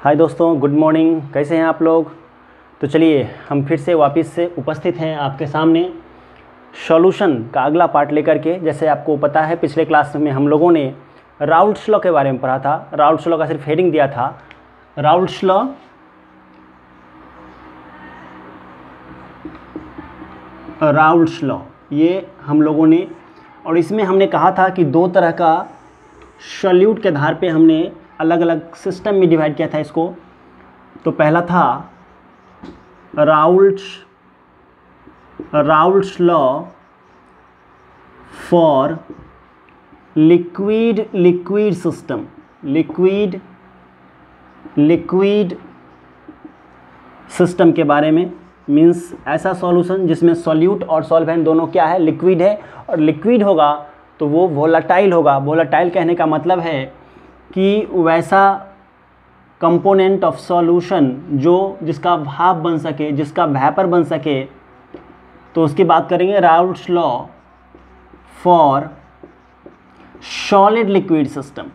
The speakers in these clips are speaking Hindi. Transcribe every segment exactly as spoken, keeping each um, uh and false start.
हाय दोस्तों, गुड मॉर्निंग। कैसे हैं आप लोग? तो चलिए हम फिर से वापस से उपस्थित हैं आपके सामने सॉल्यूशन का अगला पार्ट लेकर के। जैसे आपको पता है पिछले क्लास में हम लोगों ने राउल्ट्स लॉ के बारे में पढ़ा था। राउल्ट्स लॉ का सिर्फ हेडिंग दिया था, राउल्ट्स लॉ राउल्ट्स लॉ ये हम लोगों ने, और इसमें हमने कहा था कि दो तरह का सॉल्यूट के आधार पे हमने अलग अलग सिस्टम में डिवाइड किया था इसको। तो पहला था Raoult's Raoult's law for liquid liquid system liquid liquid system के बारे में। मीन्स ऐसा सॉल्यूशन जिसमें सॉल्यूट और सॉल्वेंट दोनों क्या है, लिक्विड है। और लिक्विड होगा तो वो वोलाटाइल होगा। वोलाटाइल कहने का मतलब है कि वैसा कंपोनेंट ऑफ सॉल्यूशन जो जिसका भाप बन सके, जिसका वेपर बन सके। तो उसकी बात करेंगे Raoult's law for solid liquid system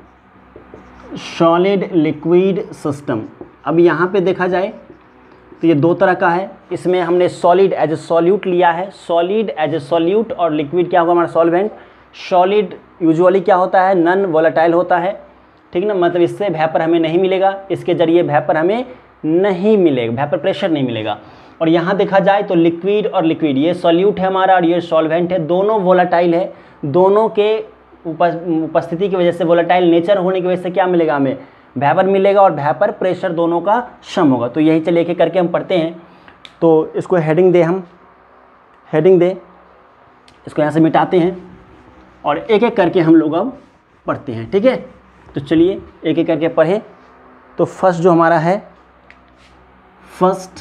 solid liquid system. अब यहाँ पे देखा जाए तो ये दो तरह का है। इसमें हमने सॉलिड एज ए सॉल्यूट लिया है। सॉलिड एज ए सॉल्यूट और लिक्विड क्या होगा हमारा सॉल्वेंट। सॉलिड यूजुअली क्या होता है, नॉन वोलेटाइल होता है, ठीक ना। मतलब इससे वेपर हमें नहीं मिलेगा, इसके जरिए वेपर हमें नहीं मिलेगा, वेपर प्रेशर नहीं मिलेगा। और यहाँ देखा जाए तो लिक्विड और लिक्विड, ये सॉल्यूट है हमारा और ये सॉल्वेंट है, दोनों वोलेटाइल है। दोनों के उपस्थिति की वजह से, वोलेटाइल नेचर होने की वजह से क्या मिलेगा हमें, वेपर मिलेगा और वेपर प्रेशर दोनों का सम होगा। तो यही चलिए एक करके हम पढ़ते हैं। तो इसको हेडिंग दे, हम हेडिंग दे, इसको यहाँ से मिटाते हैं और एक एक करके हम लोग अब पढ़ते हैं, ठीक है। तो चलिए एक एक करके पढ़ें। तो फर्स्ट जो हमारा है, first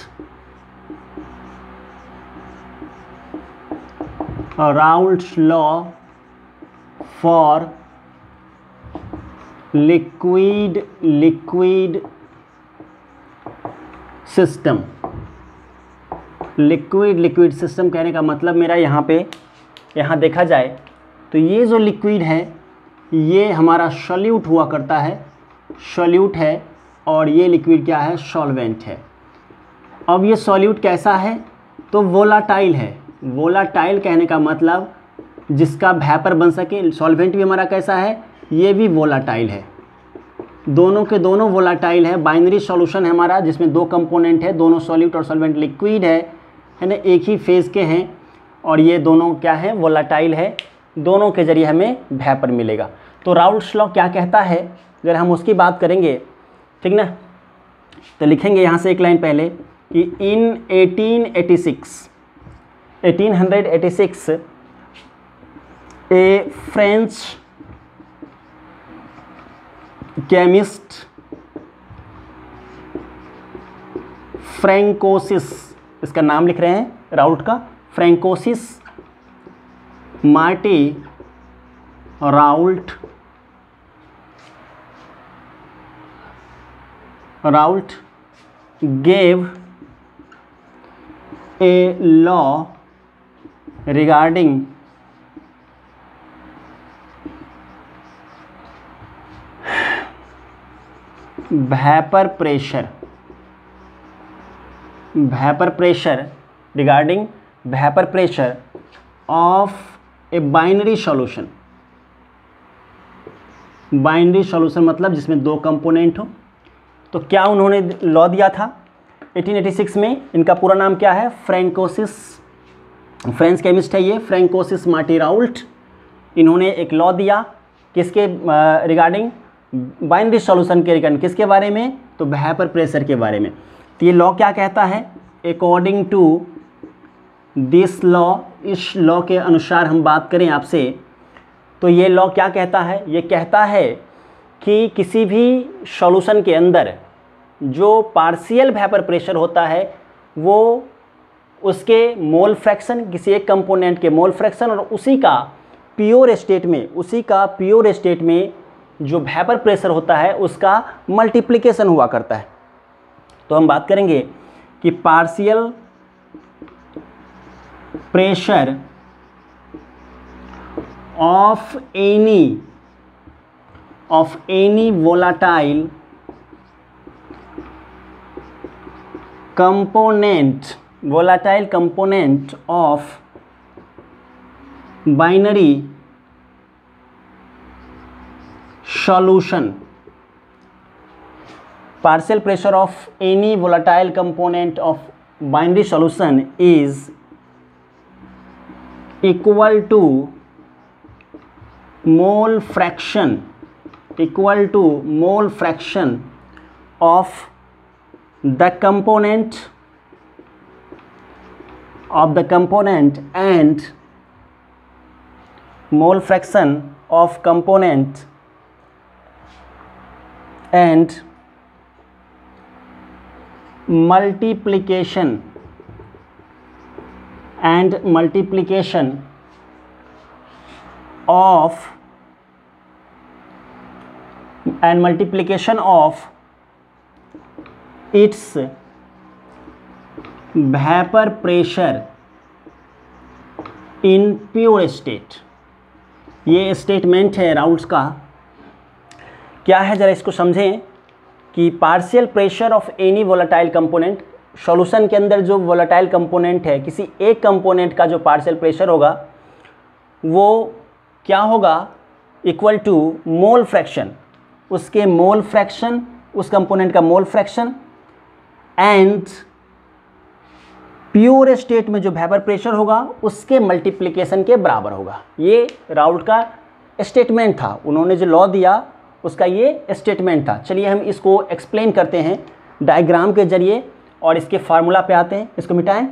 Raoult's law for liquid liquid system. Liquid liquid system कहने का मतलब मेरा यहाँ पे, यहाँ देखा जाए तो ये जो लिक्विड है ये हमारा सॉल्यूट हुआ करता है, सॉल्यूट है। और ये लिक्विड क्या है, सॉल्वेंट है। अब ये सॉल्यूट कैसा है, तो वोलाटाइल है। वोलाटाइल कहने का मतलब जिसका वेपर बन सके। सॉल्वेंट भी हमारा कैसा है, ये भी वोलाटाइल है। दोनों के दोनों वोलाटाइल है। बाइनरी सॉल्यूशन है हमारा जिसमें दो कंपोनेंट है, दोनों सॉल्यूट और सॉल्वेंट लिक्विड है, है ना, एक ही फेज़ के हैं। और ये दोनों क्या है, वोलाटाइल है। दोनों के जरिए हमें वेपर मिलेगा। तो राउल्ट्स लॉ क्या कहता है, अगर हम उसकी बात करेंगे, ठीक ना, तो लिखेंगे यहाँ से एक लाइन पहले कि in eighteen eighty six eighteen eighty six a French chemist Francois, इसका नाम लिख रहे हैं राउल्ट का, Francois Marie Raoult Raoult gave a law regarding vapor pressure vapor pressure regarding vapor pressure of a binary solution। Binary solution मतलब जिसमें दो कंपोनेंट हो। तो क्या उन्होंने लॉ दिया था एटीन एटी सिक्स में। इनका पूरा नाम क्या है, फ्रैंकोसिस, फ्रेंच केमिस्ट है ये, फ्रैंकोसिस मार्टी राउल्ट। इन्होंने एक लॉ दिया किसके रिगार्डिंग, बाइनरी सॉल्यूशन के रिगार्डिंग। किसके बारे में, तो वेपर प्रेशर के बारे में। तो ये लॉ क्या कहता है, अकॉर्डिंग टू दिस लॉ, इस लॉ के अनुसार हम बात करें आपसे, तो ये लॉ क्या कहता है, ये कहता है कि किसी भी सॉल्यूशन के अंदर जो पार्शियल वेपर प्रेशर होता है वो उसके मोल फ्रैक्शन, किसी एक कंपोनेंट के मोल फ्रैक्शन और उसी का प्योर स्टेट में उसी का प्योर स्टेट में जो वेपर प्रेशर होता है उसका मल्टीप्लिकेशन हुआ करता है। तो हम बात करेंगे कि partial pressure of any of any volatile component, volatile component of binary solution. Partial pressure of any volatile component of binary solution is equal to mole fraction equal to mole fraction of the component of the component and mole fraction of component and multiplication and multiplication of and multiplication of its vapor pressure in pure state. ये स्टेटमेंट है राउल्ट्स का। क्या है ज़रा इसको समझें कि partial pressure of any volatile component, solution के अंदर जो वोलेटाइल कंपोनेंट है किसी एक कंपोनेंट का जो पार्शियल प्रेशर होगा वो क्या होगा, इक्वल टू मोल फ्रैक्शन, उसके मोल फ्रैक्शन, उस कंपोनेंट का mole fraction and pure state में जो वेपर प्रेशर होगा उसके मल्टीप्लिकेशन के बराबर होगा। ये राउल्ट का स्टेटमेंट था, उन्होंने जो लॉ दिया उसका ये स्टेटमेंट था। चलिए हम इसको एक्सप्लेन करते हैं डायग्राम के जरिए और इसके फार्मूला पे आते हैं। इसको मिटाएं।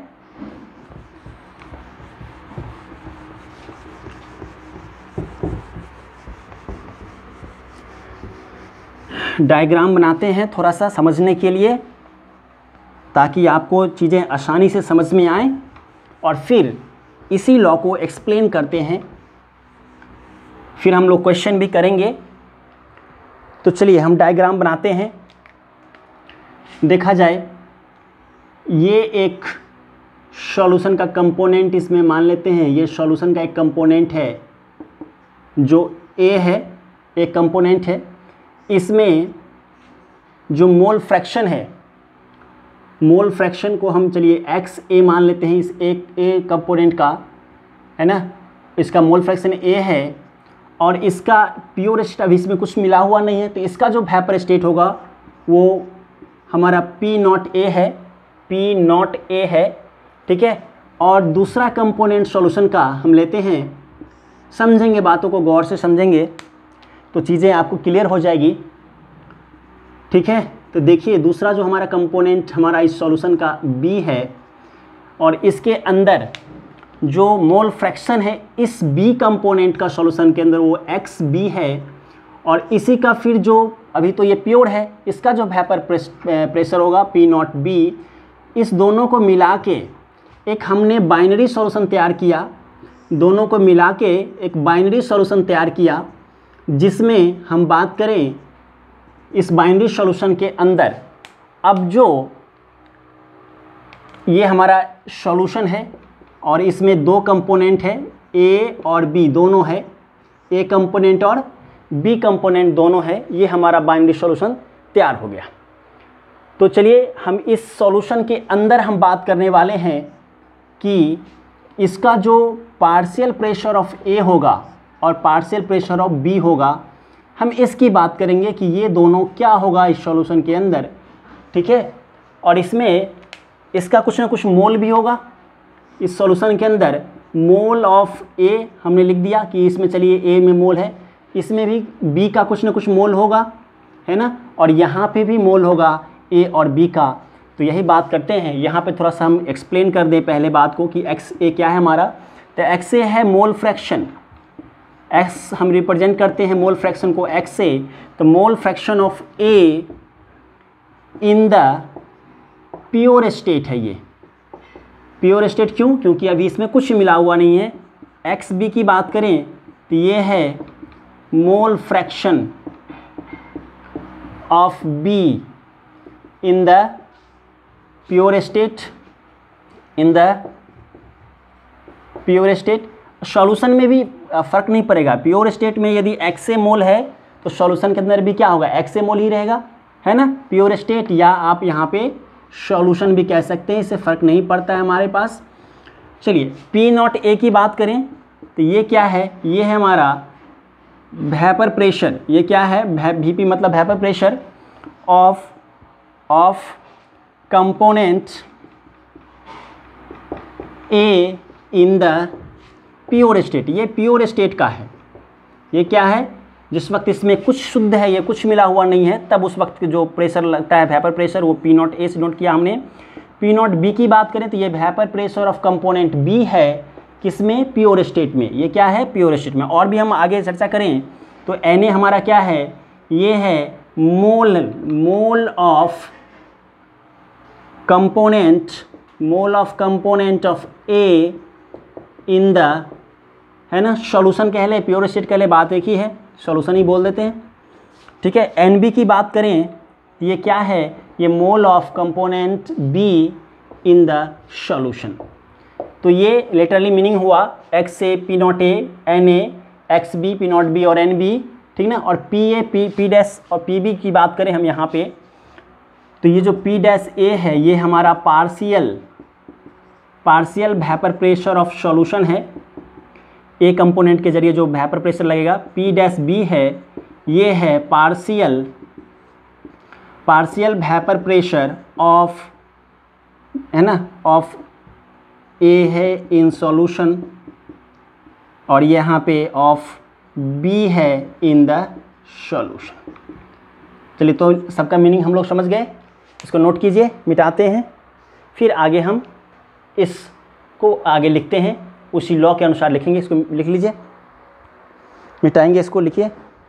डायग्राम बनाते हैं थोड़ा सा समझने के लिए, ताकि आपको चीज़ें आसानी से समझ में आएं और फिर इसी लॉ को एक्सप्लेन करते हैं, फिर हम लोग क्वेश्चन भी करेंगे। तो चलिए हम डायग्राम बनाते हैं। देखा जाए ये एक सॉल्यूशन का कंपोनेंट इसमें मान लेते हैं, ये सॉल्यूशन का एक कंपोनेंट है जो ए है, एक कंपोनेंट है। इसमें जो मोल फ्रैक्शन है, मोल फ्रैक्शन को हम चलिए एक्स ए मान लेते हैं, इस एक ए कंपोनेंट का है ना, इसका मोल फ्रैक्शन ए है और इसका प्योर स्टेट अभी इसमें कुछ मिला हुआ नहीं है, तो इसका जो वेपर स्टेट होगा वो हमारा पी नॉट ए है, पी नॉट ए है, ठीक है। और दूसरा कंपोनेंट सॉल्यूशन का हम लेते हैं, समझेंगे बातों को गौर से समझेंगे तो चीज़ें आपको क्लियर हो जाएगी, ठीक है। तो देखिए दूसरा जो हमारा कंपोनेंट हमारा इस सॉल्यूशन का बी है और इसके अंदर जो मोल फ्रैक्शन है इस बी कंपोनेंट का सॉल्यूशन के अंदर वो एक्स बी है और इसी का फिर जो अभी तो ये प्योर है, इसका जो वेपर प्रेशर होगा पी नॉट बी। इस दोनों को मिला के एक हमने बाइनरी सॉल्यूशन तैयार किया, दोनों को मिला के एक बाइनरी सॉल्यूशन तैयार किया, जिसमें हम बात करें इस बाइनरी सॉल्यूशन के अंदर अब जो ये हमारा सॉल्यूशन है और इसमें दो कंपोनेंट है, ए और बी दोनों है, ए कंपोनेंट और बी कंपोनेंट दोनों है, ये हमारा बाइनरी सॉल्यूशन तैयार हो गया। तो चलिए हम इस सॉल्यूशन के अंदर हम बात करने वाले हैं कि इसका जो पार्शियल प्रेशर ऑफ ए होगा और पार्शियल प्रेशर ऑफ बी होगा, हम इसकी बात करेंगे कि ये दोनों क्या होगा इस सॉल्यूशन के अंदर, ठीक है। और इसमें इसका कुछ ना कुछ मोल भी होगा इस सॉल्यूशन के अंदर। मोल ऑफ ए हमने लिख दिया कि इसमें चलिए ए में मोल है, इसमें भी बी का कुछ ना कुछ मोल होगा, है ना, और यहाँ पे भी मोल होगा ए और बी का। तो यही बात करते हैं, यहाँ पे थोड़ा सा हम एक्सप्लेन कर दें पहले बात को कि एक्स ए क्या है हमारा। तो एक्स ए है मोल फ्रैक्शन, एक्स हम रिप्रेजेंट करते हैं मोल फ्रैक्शन को एक्स से। तो mole fraction of A in the pure state है ये। प्योर स्टेट क्यों? क्योंकि अभी इसमें कुछ मिला हुआ नहीं है। एक्स बी की बात करें तो ये है mole fraction of B in the pure state, in the pure state. Solution में भी फ़र्क नहीं पड़ेगा, प्योर स्टेट में यदि एक्स ए मोल है तो सॉल्यूशन के अंदर भी क्या होगा, एक्स ए मोल ही रहेगा, है ना, प्योर स्टेट। या आप यहाँ पे सॉल्यूशन भी कह सकते हैं, इससे फ़र्क नहीं पड़ता है हमारे पास। चलिए पी नॉट ए की बात करें तो ये क्या है, ये है हमारा वेपर प्रेशर। ये क्या है, वीपी मतलब vapour pressure of of component A in the pure state. ये प्योर स्टेट का है। ये क्या है, जिस वक्त इसमें कुछ शुद्ध है, ये कुछ मिला हुआ नहीं है, तब उस वक्त जो प्रेशर लगता है वेपर प्रेशर, वो पी नॉट ए से नोट किया हमने। पी नॉट बी की बात करें तो ये vapour pressure of component B है, किसमें, प्योर स्टेट में। ये क्या है, प्योर स्टेट में। और भी हम आगे चर्चा करें तो एन ए हमारा क्या है, ये है mole mole of component mole of component of A in the, है ना, सॉल्यूशन कह ले, प्योर स्टेट कह ले, बात एक ही है, सॉल्यूशन ही बोल देते हैं, ठीक है। एन बी की बात करें तो ये क्या है, ये mole of component B in the solution. तो ये लिटरली मीनिंग हुआ x A p not A, n A, x B P not B और एन बी, ठीक ना। और p A p p dash और पी बी की बात करें हम यहाँ पे, तो ये जो पी डैश ए है ये हमारा partial partial vapour pressure of solution है। ए कंपोनेंट के जरिए जो वेपर प्रेशर लगेगा। पी डैश बी है, ये है partial partial vapour pressure of, है ना, ऑफ ए है इन सॉल्यूशन, और यहाँ पे ऑफ बी है इन द सॉल्यूशन। चलिए तो सबका मीनिंग हम लोग समझ गए, इसको नोट कीजिए, मिटाते हैं, फिर आगे हम इसको आगे लिखते हैं, उसी लॉ के अनुसार लिखेंगे। इसको लिख लीजिए, मिटाएंगे इसको, लिखिए।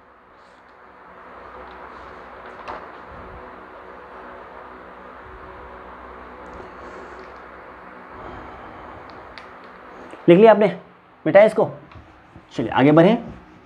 लिख लिया आपने, मिटाया इसको। चलिए आगे बढ़ें।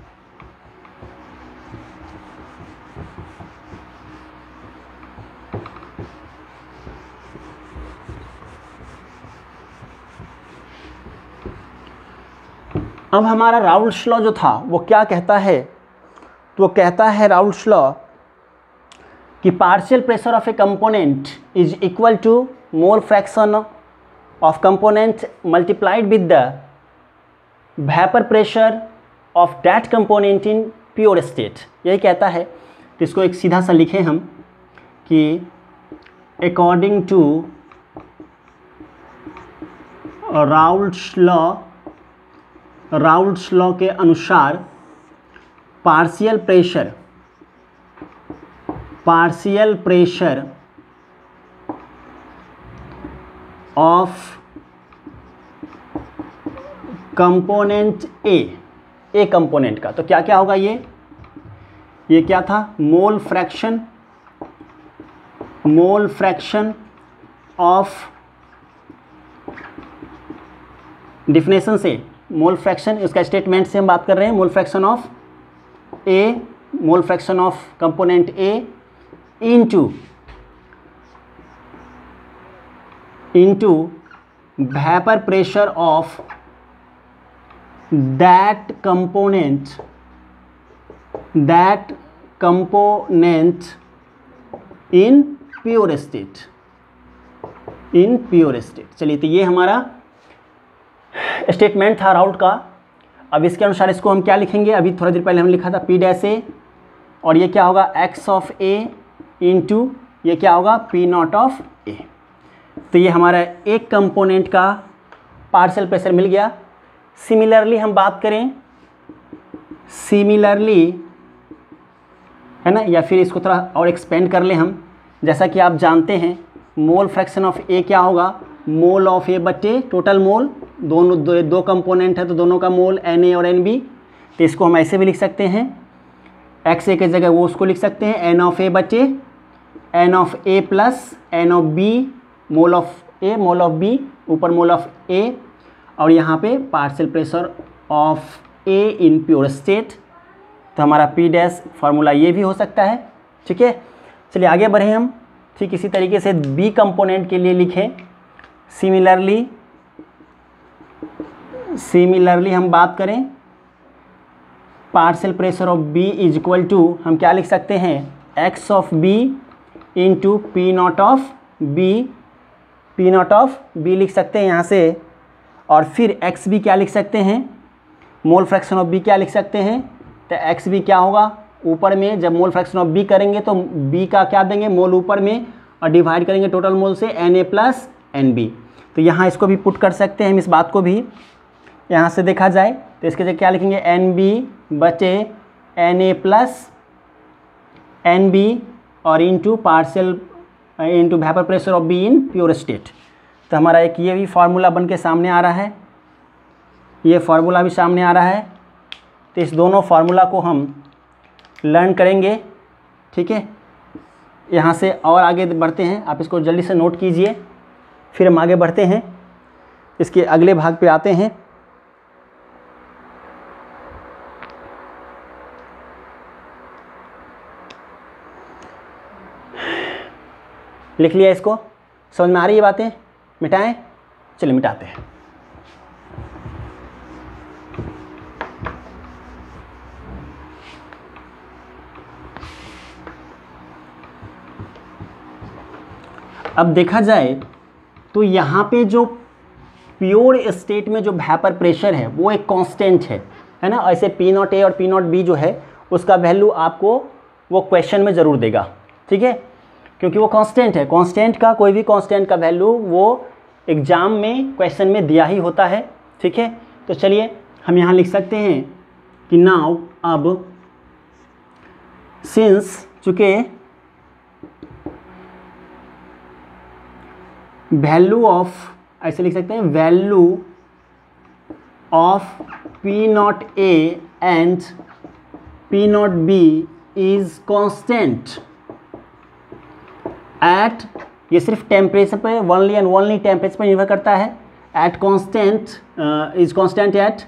अब हमारा राउल्ट्स लॉ जो था वो क्या कहता है, तो वो कहता है राउल्ट्स लॉ कि partial pressure of A component is equal to mole fraction of component multiplied with the vapour pressure of that component in pure state. यही कहता है। तो इसको एक सीधा सा लिखें हम कि according to Raoult's law Raoult's law के अनुसार partial pressure partial pressure of component A A component का, तो क्या क्या होगा, ये ये क्या था, mole fraction mole fraction of, definition से मोल फ्रैक्शन, उसका स्टेटमेंट से हम बात कर रहे हैं। Mole fraction of A mole fraction of component A into into vapour pressure of that component that component in pure state in pure state. चलिए तो ये हमारा स्टेटमेंट था राउल्ट का। अब इसके अनुसार इसको हम क्या लिखेंगे, अभी थोड़ी देर पहले हमने लिखा था पी डैश ए, और ये क्या होगा, एक्स ऑफ ए इंटू ये क्या होगा, पी नॉट ऑफ ए। तो ये हमारा एक कंपोनेंट का पार्शियल प्रेशर मिल गया। सिमिलरली हम बात करें, सिमिलरली, है ना, या फिर इसको थोड़ा और एक्सपेंड कर लें हम, जैसा कि आप जानते हैं मोल फ्रैक्शन ऑफ ए क्या होगा, मोल ऑफ ए बटे टोटल मोल, दोनों दो, दो कंपोनेंट है तो दोनों का मोल एन ए और एन बी। तो इसको हम ऐसे भी लिख सकते हैं, एक्स ए की जगह वो उसको लिख सकते हैं एन ऑफ ए बटे n of A plus N of B, mole of A mole of B, ऊपर मोल ऑफ ए, और यहाँ पे partial pressure of A in pure state. तो हमारा पी डैश फार्मूला ये भी हो सकता है, ठीक है। चलिए आगे बढ़ें हम, ठीक इसी तरीके से बी कंपोनेंट के लिए लिखें। सिमिलरली सिमिलरली हम बात करें, partial pressure of B is equal to, हम क्या लिख सकते हैं, x of B into P not of B, P not of B लिख सकते हैं यहाँ से, और फिर एक्स बी क्या लिख सकते हैं, मोल फ्रैक्शन ऑफ बी क्या लिख सकते हैं, तो एक्स बी क्या होगा, ऊपर में जब मोल फ्रैक्शन ऑफ बी करेंगे तो बी का क्या देंगे, मोल ऊपर में, और डिवाइड करेंगे टोटल मोल से n A plus n B. तो यहाँ इसको भी पुट कर सकते हैं हम, इस बात को भी यहाँ से देखा जाए तो इसके जगह क्या लिखेंगे, एन बी बचे n A plus n B और into partial into vapour pressure of B in pure state. तो हमारा एक ये भी फार्मूला बन के सामने आ रहा है, ये फार्मूला भी सामने आ रहा है। तो इस दोनों फार्मूला को हम लर्न करेंगे, ठीक है। यहाँ से और आगे बढ़ते हैं, आप इसको जल्दी से नोट कीजिए, फिर हम आगे बढ़ते हैं, इसके अगले भाग पे आते हैं। लिख लिया इसको, समझ में आ रही है बातें, मिटाएं, चलिए मिटाते हैं। अब देखा जाए तो यहाँ पे जो प्योर स्टेट में जो वेपर प्रेशर है वो एक कांस्टेंट है, है ना। ऐसे पी नॉट ए और पी नॉट बी जो है उसका वैल्यू आपको वो क्वेश्चन में ज़रूर देगा, ठीक है, क्योंकि वो कांस्टेंट है। कांस्टेंट का कोई भी कांस्टेंट का वैल्यू वो एग्ज़ाम में क्वेश्चन में दिया ही होता है, ठीक है। तो चलिए हम यहाँ लिख सकते हैं कि नाउ अब सिंस चूँकि वैल्यू ऑफ, ऐसे लिख सकते हैं, value of p not A and p not B is constant at, ये सिर्फ टेम्परेचर पे ओनली एंड ओनली टेम्परेचर पर निर्भर करता है, at constant is constant at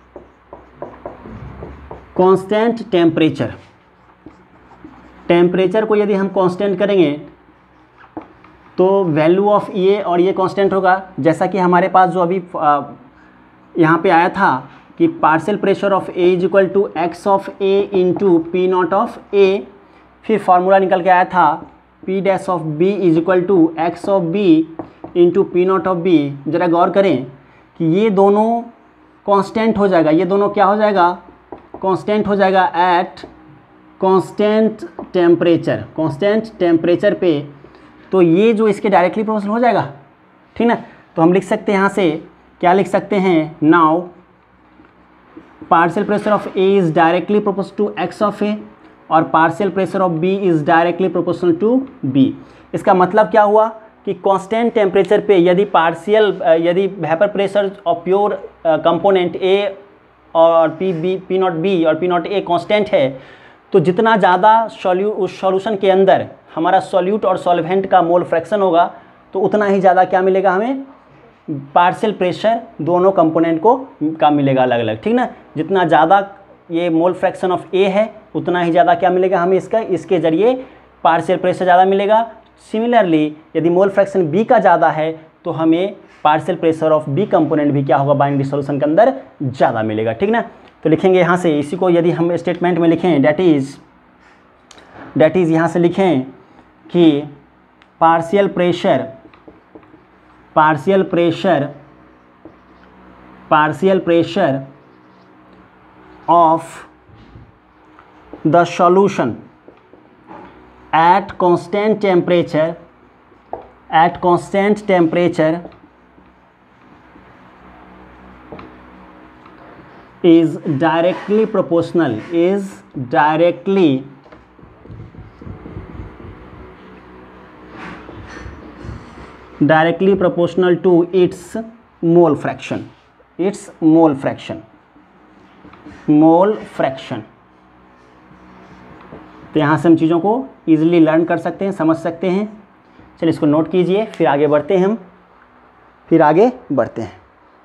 constant temperature. Temperature को यदि हम कांस्टेंट करेंगे तो वैल्यू ऑफ ये और ये कांस्टेंट होगा, जैसा कि हमारे पास जो अभी यहाँ पे आया था कि partial pressure of A is equal to x of A into P not of A, फिर फार्मूला निकल के आया था p dash of B is equal to x of B into P not of B. ज़रा गौर करें कि ये दोनों कांस्टेंट हो जाएगा, ये दोनों क्या हो जाएगा, कांस्टेंट हो जाएगा at constant temperature, constant temperature पे। तो ये जो इसके डायरेक्टली प्रोपोर्शनल हो जाएगा, ठीक ना। तो हम लिख सकते हैं यहाँ से, क्या लिख सकते हैं, now partial pressure of A is directly proportional to x of A और partial pressure of B is directly proportional to B. इसका मतलब क्या हुआ कि कांस्टेंट टेम्परेचर पे यदि पार्शियल यदि vapour pressure of pure component A और p B P not B और पी नॉट ए कांस्टेंट है, तो जितना ज़्यादा सॉल्यू उस सॉल्यूशन के अंदर हमारा सॉल्यूट और सॉल्वेंट का मोल फ्रैक्शन होगा तो उतना ही ज़्यादा क्या मिलेगा हमें, पार्शियल प्रेशर दोनों कंपोनेंट को का मिलेगा अलग अलग, ठीक ना। जितना ज़्यादा ये मोल फ्रैक्शन ऑफ ए है उतना ही ज़्यादा क्या मिलेगा हमें इसका, इसके ज़रिए पार्शियल प्रेशर ज़्यादा मिलेगा। सिमिलरली यदि मोल फ्रैक्शन बी का ज़्यादा है तो हमें partial pressure of B component भी क्या होगा, बाइनरी सॉल्यूशन के अंदर ज़्यादा मिलेगा, ठीक ना। तो लिखेंगे यहाँ से, इसी को यदि हम स्टेटमेंट में लिखें, डैट इज़ डैट इज़ यहाँ से लिखें कि partial pressure partial pressure partial pressure of the solution at constant temperature at constant temperature is directly proportional is directly directly proportional to its mole fraction its mole fraction mole fraction। तो यहाँ से हम चीज़ों को easily लर्न कर सकते हैं, समझ सकते हैं। चलिए इसको नोट कीजिए, फिर आगे बढ़ते हैं हम फिर आगे बढ़ते हैं।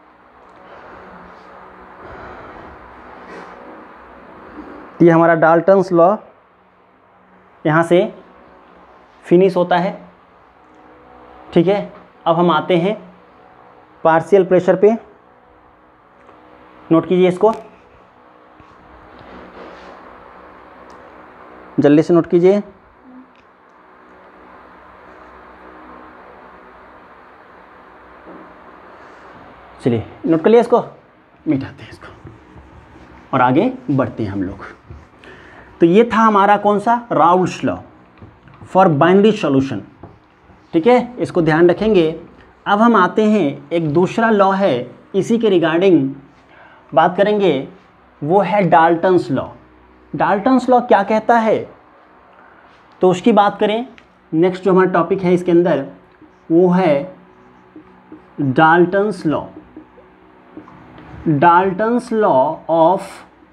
ये हमारा डाल्टन्स लॉ यहाँ से फिनिश होता है, ठीक है। अब हम आते हैं पार्शियल प्रेशर पे, नोट कीजिए इसको, जल्दी से नोट कीजिए। चलिए नोट कर लिया इसको, मिटाते हैं इसको और आगे बढ़ते हैं हम लोग। तो ये था हमारा कौन सा, Raoult's law for binary solution, ठीक है, इसको ध्यान रखेंगे। अब हम आते हैं एक दूसरा लॉ है, इसी के रिगार्डिंग बात करेंगे, वो है डाल्टन्स लॉ। डाल्टन्स लॉ क्या कहता है, तो उसकी बात करें। नेक्स्ट जो हमारा टॉपिक है इसके अंदर वो है Dalton's law. Dalton's law of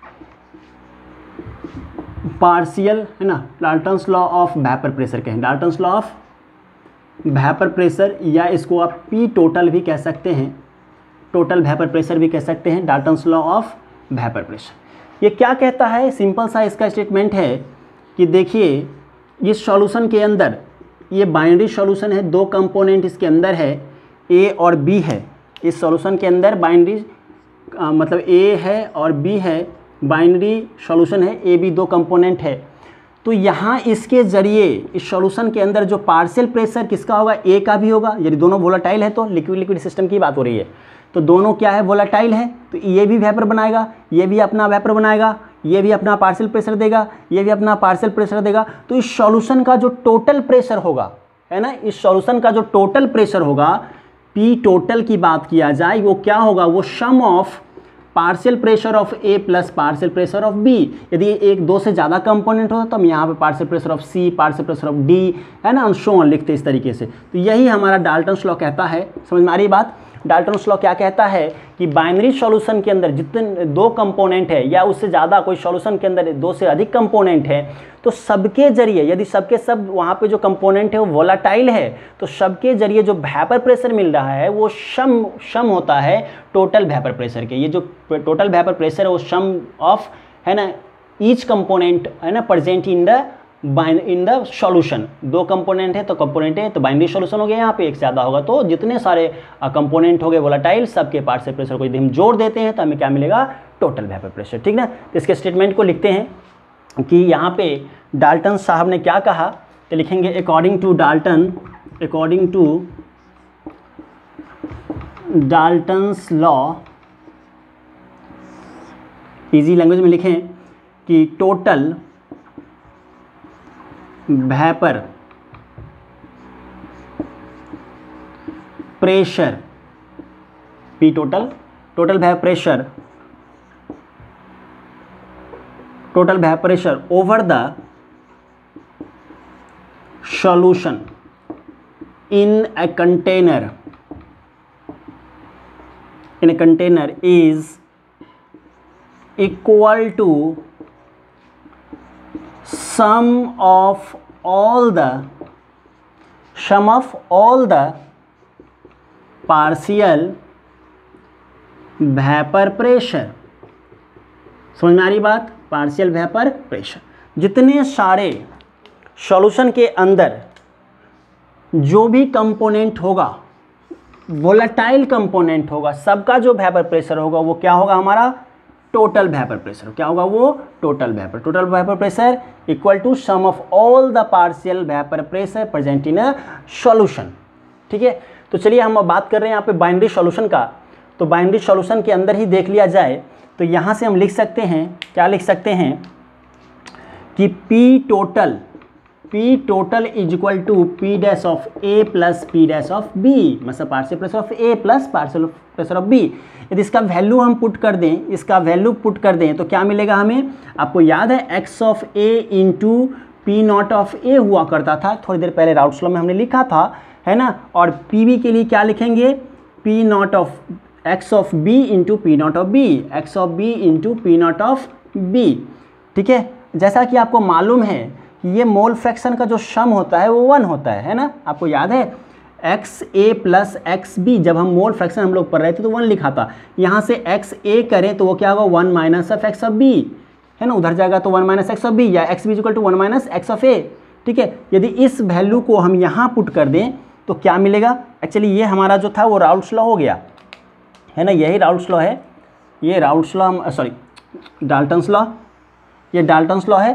partial, है ना, Dalton's law of vapour pressure कहें, Dalton's law of vapour pressure, या इसको आप पी टोटल भी कह सकते हैं, टोटल वेपर प्रेशर भी कह सकते हैं, Dalton's law of vapour pressure. ये क्या कहता है, सिंपल सा इसका स्टेटमेंट है कि देखिए इस सॉल्यूशन के अंदर, ये बाइनरी सॉल्यूशन है, दो कंपोनेंट इसके अंदर है, ए और बी है। इस सॉल्यूशन के अंदर बाइनरी मतलब ए है और बी है, बाइनरी सॉल्यूशन है, ए बी दो कंपोनेंट है। तो यहाँ इसके ज़रिए इस सॉल्यूशन के अंदर जो पार्शियल प्रेशर किसका होगा, ए का भी होगा, यदि दोनों वोलेटाइल है तो, लिक्विड लिक्विड सिस्टम की बात हो रही है, तो दोनों क्या है, वोलेटाइल है, तो ये भी वेपर बनाएगा, ये भी अपना वेपर बनाएगा, ये भी अपना पार्शियल प्रेशर देगा, ये भी अपना पार्शियल प्रेशर देगा। तो इस सॉल्यूशन का जो टोटल प्रेशर होगा, है ना, इस सॉल्यूशन का जो टोटल प्रेशर होगा, पी टोटल की बात किया जाए, वो क्या होगा, वो sum of partial pressure of A plus partial pressure of B. यदि एक दो से ज़्यादा कंपोनेंट हो तो हम यहाँ पे partial pressure of C, partial pressure of D, है ना, सो ऑन लिखते इस तरीके से। तो यही हमारा डाल्टन्स लॉ कहता है, समझ में आ रही बात। डाल्टन्स लॉ क्या कहता है कि बाइनरी सॉल्यूशन के अंदर जितने दो कंपोनेंट है या उससे ज़्यादा, कोई सॉल्यूशन के अंदर दो से अधिक कंपोनेंट है, तो सबके जरिए, यदि सबके सब वहाँ पे जो कंपोनेंट है वो वोलाटाइल है, तो सबके जरिए जो वेपर प्रेशर मिल रहा है वो सम सम होता है टोटल वेपर प्रेशर के। ये जो टोटल वेपर प्रेशर है वो सम ऑफ, है ना, ईच कंपोनेंट, है ना, present in the bine in the solution. दो कंपोनेंट है तो कंपोनेंट है तो बाइनरी सॉल्यूशन हो गया, यहाँ पे एक से ज़्यादा होगा तो जितने सारे कंपोनेंट हो गए वोलाटाइल, सबके पार्शियल प्रेशर को यदि हम जोड़ देते हैं तो हमें क्या मिलेगा, टोटल वेपर प्रेशर, ठीक ना। तो इसके स्टेटमेंट को लिखते हैं कि यहाँ पे डाल्टन साहब ने क्या कहा, तो लिखेंगे according to Dalton, according to Dalton's law, easy language में लिखें कि total vapour pressure, P total, total vapour pressure, total vapour pressure over the solution in a container, in a container is equal to sum of all the sum of all the partial vapor pressure। समझ में आ रही बात, पार्शियल वेपर प्रेशर, जितने सारे सॉल्यूशन के अंदर जो भी कंपोनेंट होगा, वोलेटाइल कंपोनेंट होगा, सबका जो वेपर प्रेशर होगा वो क्या होगा, हमारा टोटल वेपर प्रेशर। क्या होगा वो, total vapour, total vapour pressure equal to sum of all the partial vapour pressure present in a solution. ठीक है, तो चलिए हम अब बात कर रहे हैं यहाँ पे बाइनरी सॉल्यूशन का। तो बाइनरी सॉल्यूशन के अंदर ही देख लिया जाए तो यहाँ से हम लिख सकते हैं, क्या लिख सकते हैं कि P total, P total is equal to P dash of A plus P dash of B, मतलब partial pressure of A plus partial pressure of B। यदि इसका वैल्यू हम पुट कर दें, इसका वैल्यू पुट कर दें तो क्या मिलेगा हमें, आपको याद है x of A into P not of A हुआ करता था, थोड़ी देर पहले राउट्स लॉ में हमने लिखा था, है ना। और P B के लिए क्या लिखेंगे, P naught of x of B into P not of B, x of B into P not of B। ठीक है, जैसा कि आपको मालूम है कि ये मोल फ्रैक्शन का जो सम होता है वो वन होता है, है ना। आपको याद है X A plus X B, जब हम मोल फ्रैक्शन हम लोग पढ़ रहे थे तो वन लिखा था। यहाँ से एक्स ए करें तो वो क्या होगा, one minus of X of B, है ना, उधर जाएगा तो one minus X of B, या X B equal to one minus X of A. ठीक है, यदि इस वैल्यू को हम यहाँ पुट कर दें तो क्या मिलेगा, एक्चुअली ये हमारा जो था वो राउल्ट्स लॉ हो गया, है ना, यही राउल्ट्स लॉ है, ये Raoult's law, sorry Dalton's law, ये डाल्टन्स लॉ है।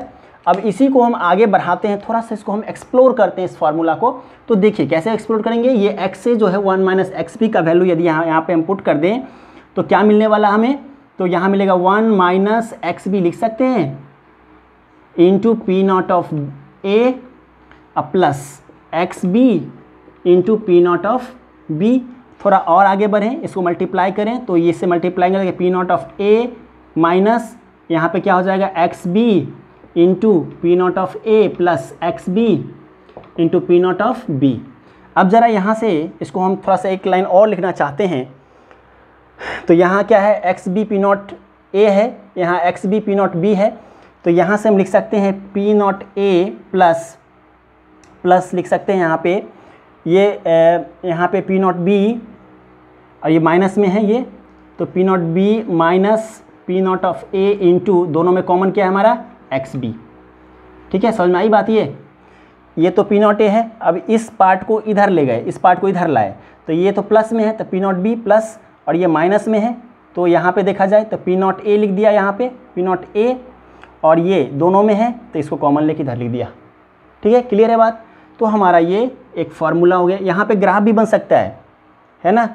अब इसी को हम आगे बढ़ाते हैं, थोड़ा सा इसको हम एक्सप्लोर करते हैं इस फार्मूला को। तो देखिए कैसे एक्सप्लोर करेंगे, ये x से जो है वन माइनस एक्स बी का वैल्यू यदि यहाँ यहाँ पे हम पुट कर दें तो क्या मिलने वाला हमें, तो यहाँ मिलेगा वन माइनस एक्स बी लिख सकते हैं into P not of A plus X B into P not of B. थोड़ा और आगे बढ़ें, इसको मल्टीप्लाई करें तो ये से मल्टीप्लाई करेंगे P not of A minus यहाँ पे क्या हो जाएगा X B into P not of A plus X B into P not of B. अब ज़रा यहाँ से इसको हम थोड़ा सा एक लाइन और लिखना चाहते हैं, तो यहाँ क्या है X B P not A है, यहाँ X B P not B है, तो यहाँ से हम लिख सकते हैं P not A plus plus लिख सकते हैं यहाँ पे ये यहाँ पे पी नॉट बी और ये माइनस में है ये, तो P not B minus P not of A into दोनों में कॉमन क्या है हमारा एक्स बी। ठीक है, समझ में आई बात। ये ये तो पी नॉट ए है, अब इस पार्ट को इधर ले गए, इस पार्ट को इधर लाए, तो ये तो प्लस में है तो पी नॉट बी प्लस, और ये माइनस में है तो यहाँ पे देखा जाए तो पी नॉट ए लिख दिया यहाँ पे पी नॉट ए, और ये दोनों में है तो इसको कॉमन लेके इधर लिख दिया। ठीक है, क्लियर है बात। तो हमारा ये एक फार्मूला हो गया। यहाँ पे ग्राफ भी बन सकता है, है ना,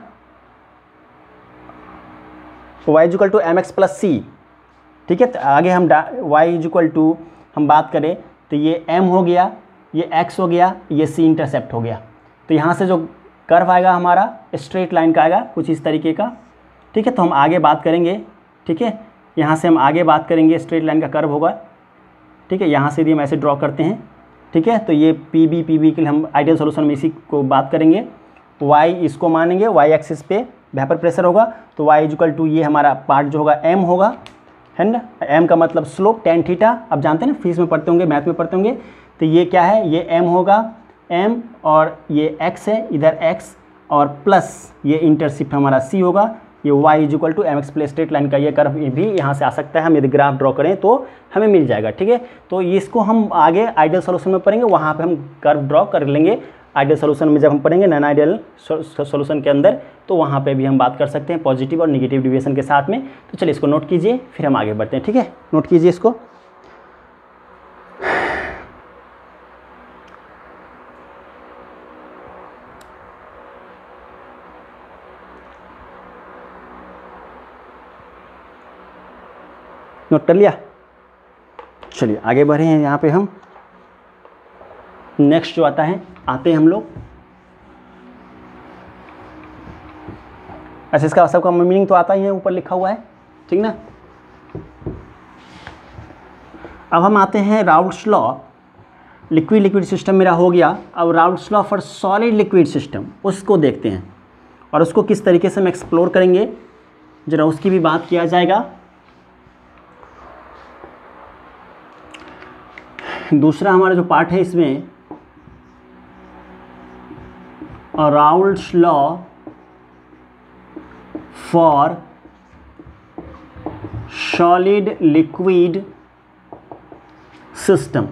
y is equal to M X plus C. ठीक है, तो आगे हम y इज इक्वल टू हम बात करें तो ये m हो गया, ये x हो गया, ये c इंटरसेप्ट हो गया। तो यहाँ से जो कर्व आएगा हमारा स्ट्रेट लाइन का आएगा कुछ इस तरीके का। ठीक है, तो हम आगे बात करेंगे। ठीक है, यहाँ से हम आगे बात करेंगे, स्ट्रेट लाइन का कर्व होगा। ठीक है, यहाँ से भी हम ऐसे ड्रॉ करते हैं। ठीक है, तो ये पी बी पी बी के लिए हम आइडियल सोल्यूशन में इसी को बात करेंगे। y इसको मानेंगे, y एक्सिस पे वेपर प्रेशर होगा, तो y इज इक्वल टू ये हमारा पार्ट जो होगा m होगा, है ना, m का मतलब स्लोप टेन थीटा। अब जानते हैं ना, फिजिक्स में पढ़ते होंगे, मैथ में पढ़ते होंगे, तो ये क्या है, ये m होगा m और ये x है इधर x, और प्लस ये इंटरसेप्ट हमारा c होगा, ये y is equal to M X plus straight line का ये कर्व भी यहाँ से आ सकता है। हम यदि ग्राफ ड्रॉ करें तो हमें मिल जाएगा। ठीक है, तो इसको हम आगे आइडियल सोल्यूशन में पढ़ेंगे, वहाँ पे हम कर्व ड्रॉ कर लेंगे। आइडियल सोल्यूशन में जब हम पढ़ेंगे नॉन आइडियल सोल्यूशन के अंदर, तो वहाँ पे भी हम बात कर सकते हैं पॉजिटिव और नेगेटिव डिविएशन के साथ में। तो चलिए इसको नोट कीजिए, फिर हम आगे बढ़ते हैं। ठीक है, नोट कीजिए इसको। नोट कर लिया। चलिए आगे बढ़े हैं। यहाँ पे हम नेक्स्ट जो आता है, आते हैं हम लोग, ऐसे इसका सबका मीनिंग तो आता ही है, ऊपर लिखा हुआ है, ठीक ना। अब हम आते हैं Raoult's law. Liquid liquid system मेरा हो गया, अब Raoult's law for solid liquid system उसको देखते हैं, और उसको किस तरीके से हम एक्सप्लोर करेंगे जरा उसकी भी बात किया जाएगा। दूसरा हमारा जो पार्ट है इसमें, Raoult's law for solid liquid system.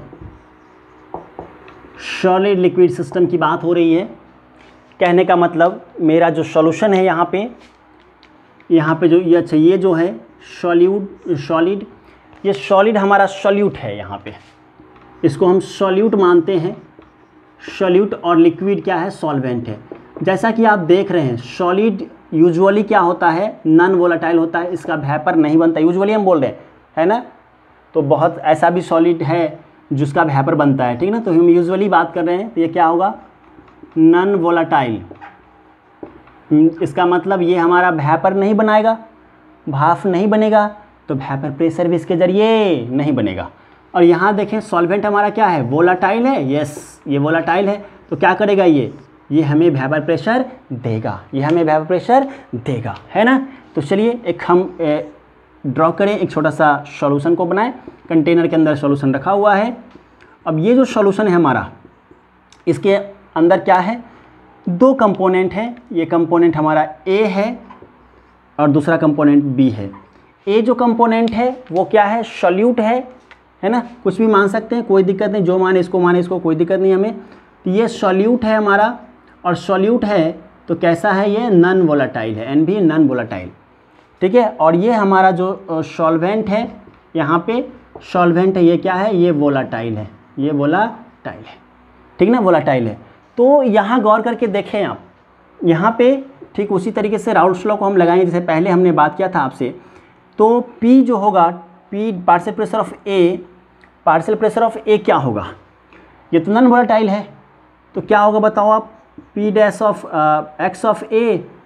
Solid liquid system की बात हो रही है। कहने का मतलब मेरा जो सॉल्यूशन है यहाँ पे, यहाँ पे जो ये अच्छा ये जो है सॉल्यूट सॉलिड, ये सॉलिड हमारा सॉल्यूट है। यहाँ पे इसको हम सॉल्यूट मानते हैं। सॉल्यूट और लिक्विड क्या है, सॉल्वेंट है। जैसा कि आप देख रहे हैं सॉलिड यूजुअली क्या होता है, नॉन वोलेटाइल होता है, इसका वेपर नहीं बनता। यूजुअली हम बोल रहे हैं, है ना, तो बहुत ऐसा भी सॉलिड है जिसका वेपर बनता है, ठीक ना। तो हम यूजुअली बात कर रहे हैं, तो ये क्या होगा, नॉन वोलेटाइल। इसका मतलब ये हमारा वेपर नहीं बनाएगा, भाप नहीं बनेगा, तो वेपर प्रेशर भी इसके ज़रिए नहीं बनेगा। और यहाँ देखें सॉल्वेंट हमारा क्या है, वोलाटाइल है। यस, ये वोलाटाइल है, तो क्या करेगा ये ये हमें वेपर प्रेशर देगा, ये हमें वेपर प्रेशर देगा, है ना। तो चलिए एक हम ड्रॉ करें, एक छोटा सा सॉल्यूशन को बनाएं। कंटेनर के अंदर सॉल्यूशन रखा हुआ है। अब ये जो सॉल्यूशन है हमारा, इसके अंदर क्या है, दो कंपोनेंट है। ये कंपोनेंट हमारा ए है और दूसरा कंपोनेंट बी है। ए जो कंपोनेंट है वो क्या है, सॉल्यूट है, है ना, कुछ भी मान सकते हैं, कोई दिक्कत नहीं, जो माने इसको माने इसको, कोई दिक्कत नहीं हमें। तो ये सॉल्यूट है हमारा, और सॉल्यूट है तो कैसा है, ये नॉन वोलेटाइल है, एन भी नॉन वोलेटाइल, ठीक है। और ये हमारा जो सॉल्वेंट है यहाँ पे, सॉल्वेंट है, ये क्या है, ये वोलाटाइल है, ये वोलाटाइल है, ठीक ना, वोलाटाइल है। तो यहाँ गौर करके देखें आप, यहाँ पे ठीक उसी तरीके से राउल्ट्स लॉ को हम लगाएंगे जैसे पहले हमने बात किया था आपसे। तो P जो होगा, P partial pressure of A, partial pressure of A क्या होगा, ये तो नॉन वोलाटाइल है, तो क्या होगा बताओ आप, P dash of X of A,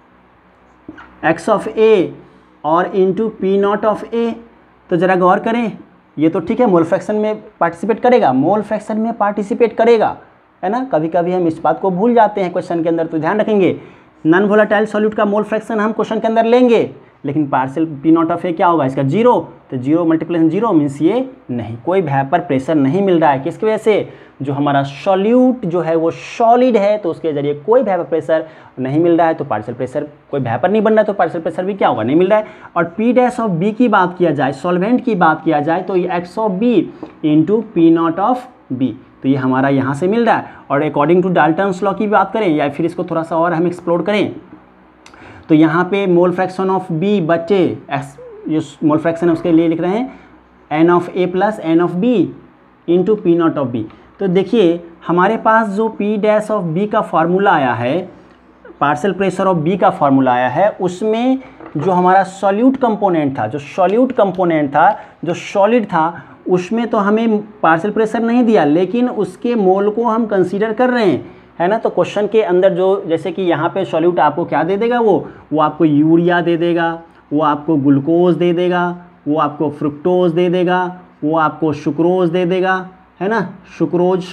X of A और into P not of A। तो ज़रा गौर करें, ये तो ठीक है मोल फ्रैक्शन में पार्टिसिपेट करेगा, मोल फ्रैक्शन में पार्टिसिपेट करेगा, है ना। कभी कभी हम इस बात को भूल जाते हैं क्वेश्चन के अंदर, तो ध्यान रखेंगे नॉन वोलाटाइल सॉल्यूट का मोल फ्रैक्शन हम क्वेश्चन के अंदर लेंगे, लेकिन partial P not of A क्या होगा, इसका जीरो, तो जीरो मल्टीप्लिकेशन जीरो मीन्स ये नहीं, कोई वेपर प्रेशर नहीं मिल रहा है। किसकी वजह से, जो हमारा सॉल्यूट जो है वो सॉलिड है, तो उसके जरिए कोई वेपर प्रेशर नहीं मिल रहा है, तो पार्शियल प्रेशर, कोई वेपर नहीं बन रहा है, तो पार्शियल प्रेशर भी क्या होगा, नहीं मिल रहा है। और पी डैश ऑफ बी की बात किया जाए, सॉल्वेंट की बात किया जाए, तो ये X of B into P not of B, तो ये हमारा यहाँ से मिल रहा है। और अकॉर्डिंग टू डाल्टन्स लॉ की बात करें या फिर इसको थोड़ा सा और हम एक्सप्लोर करें, तो यहाँ पे मोल फ्रैक्शन ऑफ बी बटे एक्स, जो मोल फ्रैक्शन है उसके लिए लिख रहे हैं N of A plus N of B into P not of B. तो देखिए हमारे पास जो पी डैश ऑफ बी का फार्मूला आया है, पार्शियल प्रेशर ऑफ बी का फार्मूला आया है, उसमें जो हमारा सॉल्यूट कंपोनेंट था, जो सॉल्यूट कंपोनेंट था, जो सॉलिड था, उसमें तो हमें पार्शियल प्रेशर नहीं दिया, लेकिन उसके मोल को हम कंसीडर कर रहे हैं, है ना। तो क्वेश्चन के अंदर जो, जैसे कि यहाँ पे सॉल्यूट आपको क्या दे देगा, वो वो आपको यूरिया दे देगा, वो आपको ग्लूकोज दे देगा, वो आपको फ्रुक्टोज दे देगा, वो आपको सुक्रोज दे देगा, है ना, सुक्रोज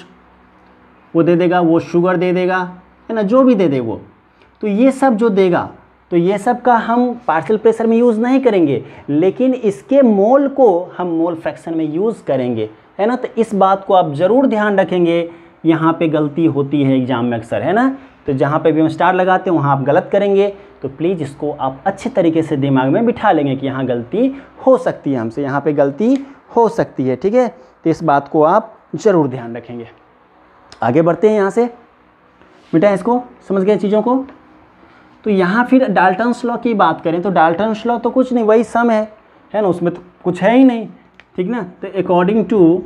वो दे देगा, वो शुगर दे देगा, है ना, जो भी दे दे वो। तो ये सब जो देगा, तो ये सब का हम पार्शियल प्रेशर में यूज़ नहीं करेंगे, लेकिन इसके मोल को हम मोल फ्रैक्शन में यूज़ करेंगे, है ना। तो इस बात को आप ज़रूर ध्यान रखेंगे, यहाँ पे गलती होती है एग्जाम में अक्सर, है ना। तो जहाँ पे भी हम स्टार लगाते हैं वहाँ आप गलत करेंगे, तो प्लीज़ इसको आप अच्छे तरीके से दिमाग में बिठा लेंगे कि यहाँ गलती हो सकती है, हमसे यहाँ पे गलती हो सकती है, ठीक है। तो इस बात को आप ज़रूर ध्यान रखेंगे। आगे बढ़ते हैं यहाँ से, बेटा इसको समझ गए चीज़ों को। तो यहाँ फिर डाल्टन्स लॉ की बात करें, तो डाल्टन्स लॉ तो कुछ नहीं, वही सम है, है ना, उसमें तो कुछ है ही नहीं, ठीक ना। तो अकॉर्डिंग टू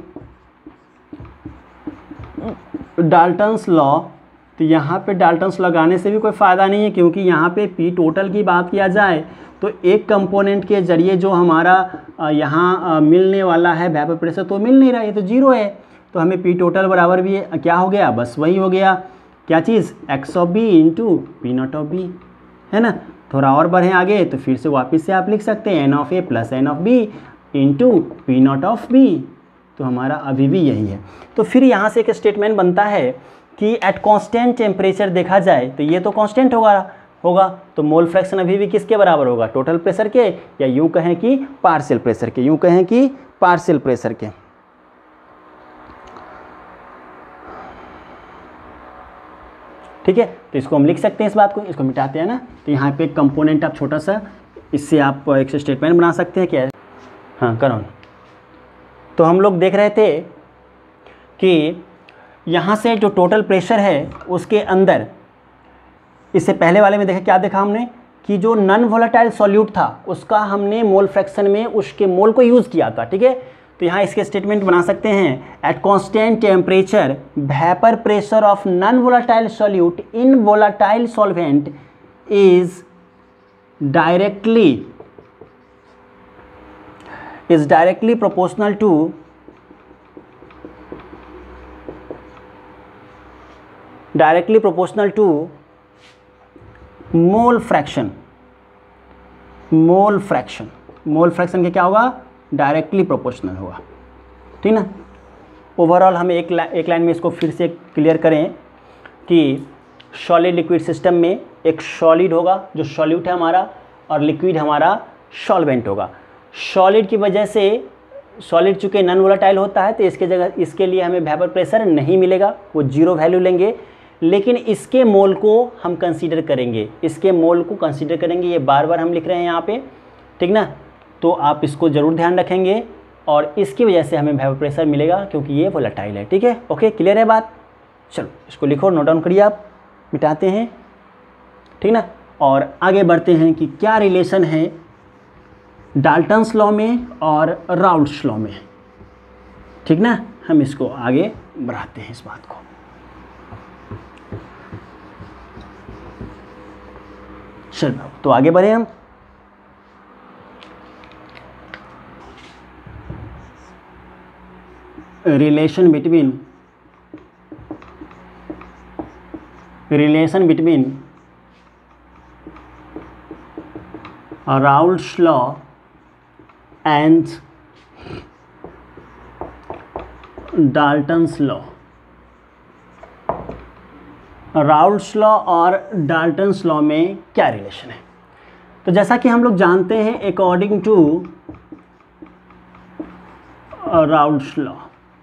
डाल्टन्स लॉ, तो यहाँ पे डाल्टन्स लगाने से भी कोई फ़ायदा नहीं है, क्योंकि यहाँ पे पी टोटल की बात किया जाए तो एक कंपोनेंट के जरिए जो हमारा यहाँ मिलने वाला है वेपर प्रेशर तो मिल नहीं रहा है, तो जीरो है। तो हमें पी टोटल बराबर भी क्या हो गया, बस वही हो गया, क्या चीज़, X of B into P not of B, है ना। थोड़ा और बढ़ें आगे तो फिर से वापस से आप लिख सकते हैं N of A plus N of B into P not of B, तो हमारा अभी भी यही है। तो फिर यहाँ से एक स्टेटमेंट बनता है कि एट कांस्टेंट टेम्परेचर देखा जाए तो ये तो कांस्टेंट होगा होगा तो मोल फ्रैक्शन अभी भी किसके बराबर होगा, टोटल प्रेशर के, या यूँ कहें कि पार्शियल प्रेशर के, यूँ कहें कि पार्शियल प्रेशर के। ठीक है, तो इसको हम लिख सकते हैं, इस बात को, इसको मिटाते हैं ना। तो यहाँ पे एक कंपोनेंट आप छोटा सा, इससे आप एक स्टेटमेंट बना सकते हैं, क्या है, हाँ करो। तो हम लोग देख रहे थे कि यहाँ से जो टोटल प्रेशर है उसके अंदर, इससे पहले वाले में देखा क्या देखा हमने कि जो नॉन वोलेटाइल सॉल्यूट था उसका हमने मोल फ्रैक्शन में उसके मोल को यूज़ किया था, ठीक है। तो यहाँ इसके स्टेटमेंट बना सकते हैं, at constant temperature vapour pressure of non volatile solute in volatile solvent is directly is directly proportional to directly proportional to mole fraction mole fraction mole fraction के क्या होगा, डायरेक्टली प्रोपोर्शनल होगा, ठीक ना। ओवरऑल हम एक ला, एक लाइन में इसको फिर से क्लियर करें कि सॉलिड लिक्विड सिस्टम में एक सॉलिड होगा जो सॉल्यूट है हमारा, और लिक्विड हमारा सॉल्वेंट होगा। सॉलिड की वजह से, सॉलिड चूँकि नॉन वोलेटाइल होता है तो इसके जगह इसके लिए हमें वेपर प्रेशर नहीं मिलेगा, वो जीरो वैल्यू लेंगे, लेकिन इसके मोल को हम कंसीडर करेंगे, इसके मोल को कंसीडर करेंगे, ये बार बार हम लिख रहे हैं यहाँ पे, ठीक ना। तो आप इसको ज़रूर ध्यान रखेंगे, और इसकी वजह से हमें वेपर प्रेशर मिलेगा क्योंकि ये वोलेटाइल है, ठीक है। ओके, क्लियर है बात। चलो इसको लिखो, नोट डाउन करिए आप, मिटाते हैं, ठीक ना। और आगे बढ़ते हैं कि क्या रिलेशन है डाल्टन्स लॉ में और राउल्ट्स लॉ में। ठीक ना। हम इसको आगे बढ़ाते हैं इस बात को। चलो तो आगे बढ़े हम। Relation between relation between Raoult's law and Dalton's law. Raoult's law और डाल्टन्स लॉ में क्या रिलेशन है? तो जैसा कि हम लोग जानते हैं, अकॉर्डिंग टू राउल्ट्स लॉ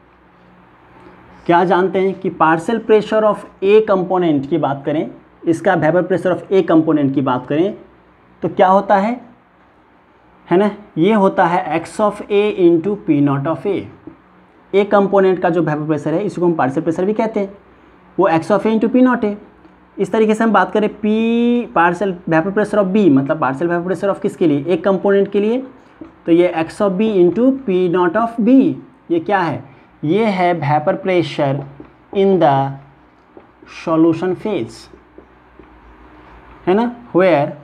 क्या जानते हैं कि partial pressure of A component की बात करें, इसका vapour pressure of A component की बात करें तो क्या होता है, है ना, ये होता है X of A into P not of A. A component का जो वेपर प्रेशर है इसको हम पार्शियल प्रेशर भी कहते हैं, वो X of A into P naught है। इस तरीके से हम बात करें P partial vapour pressure of B, मतलब पार्शियल वेपर प्रेशर ऑफ किसके लिए, एक कंपोनेंट के लिए, तो ये X of B into P not of B, ये क्या है, ये है vapour pressure in the solution phase, है ना, where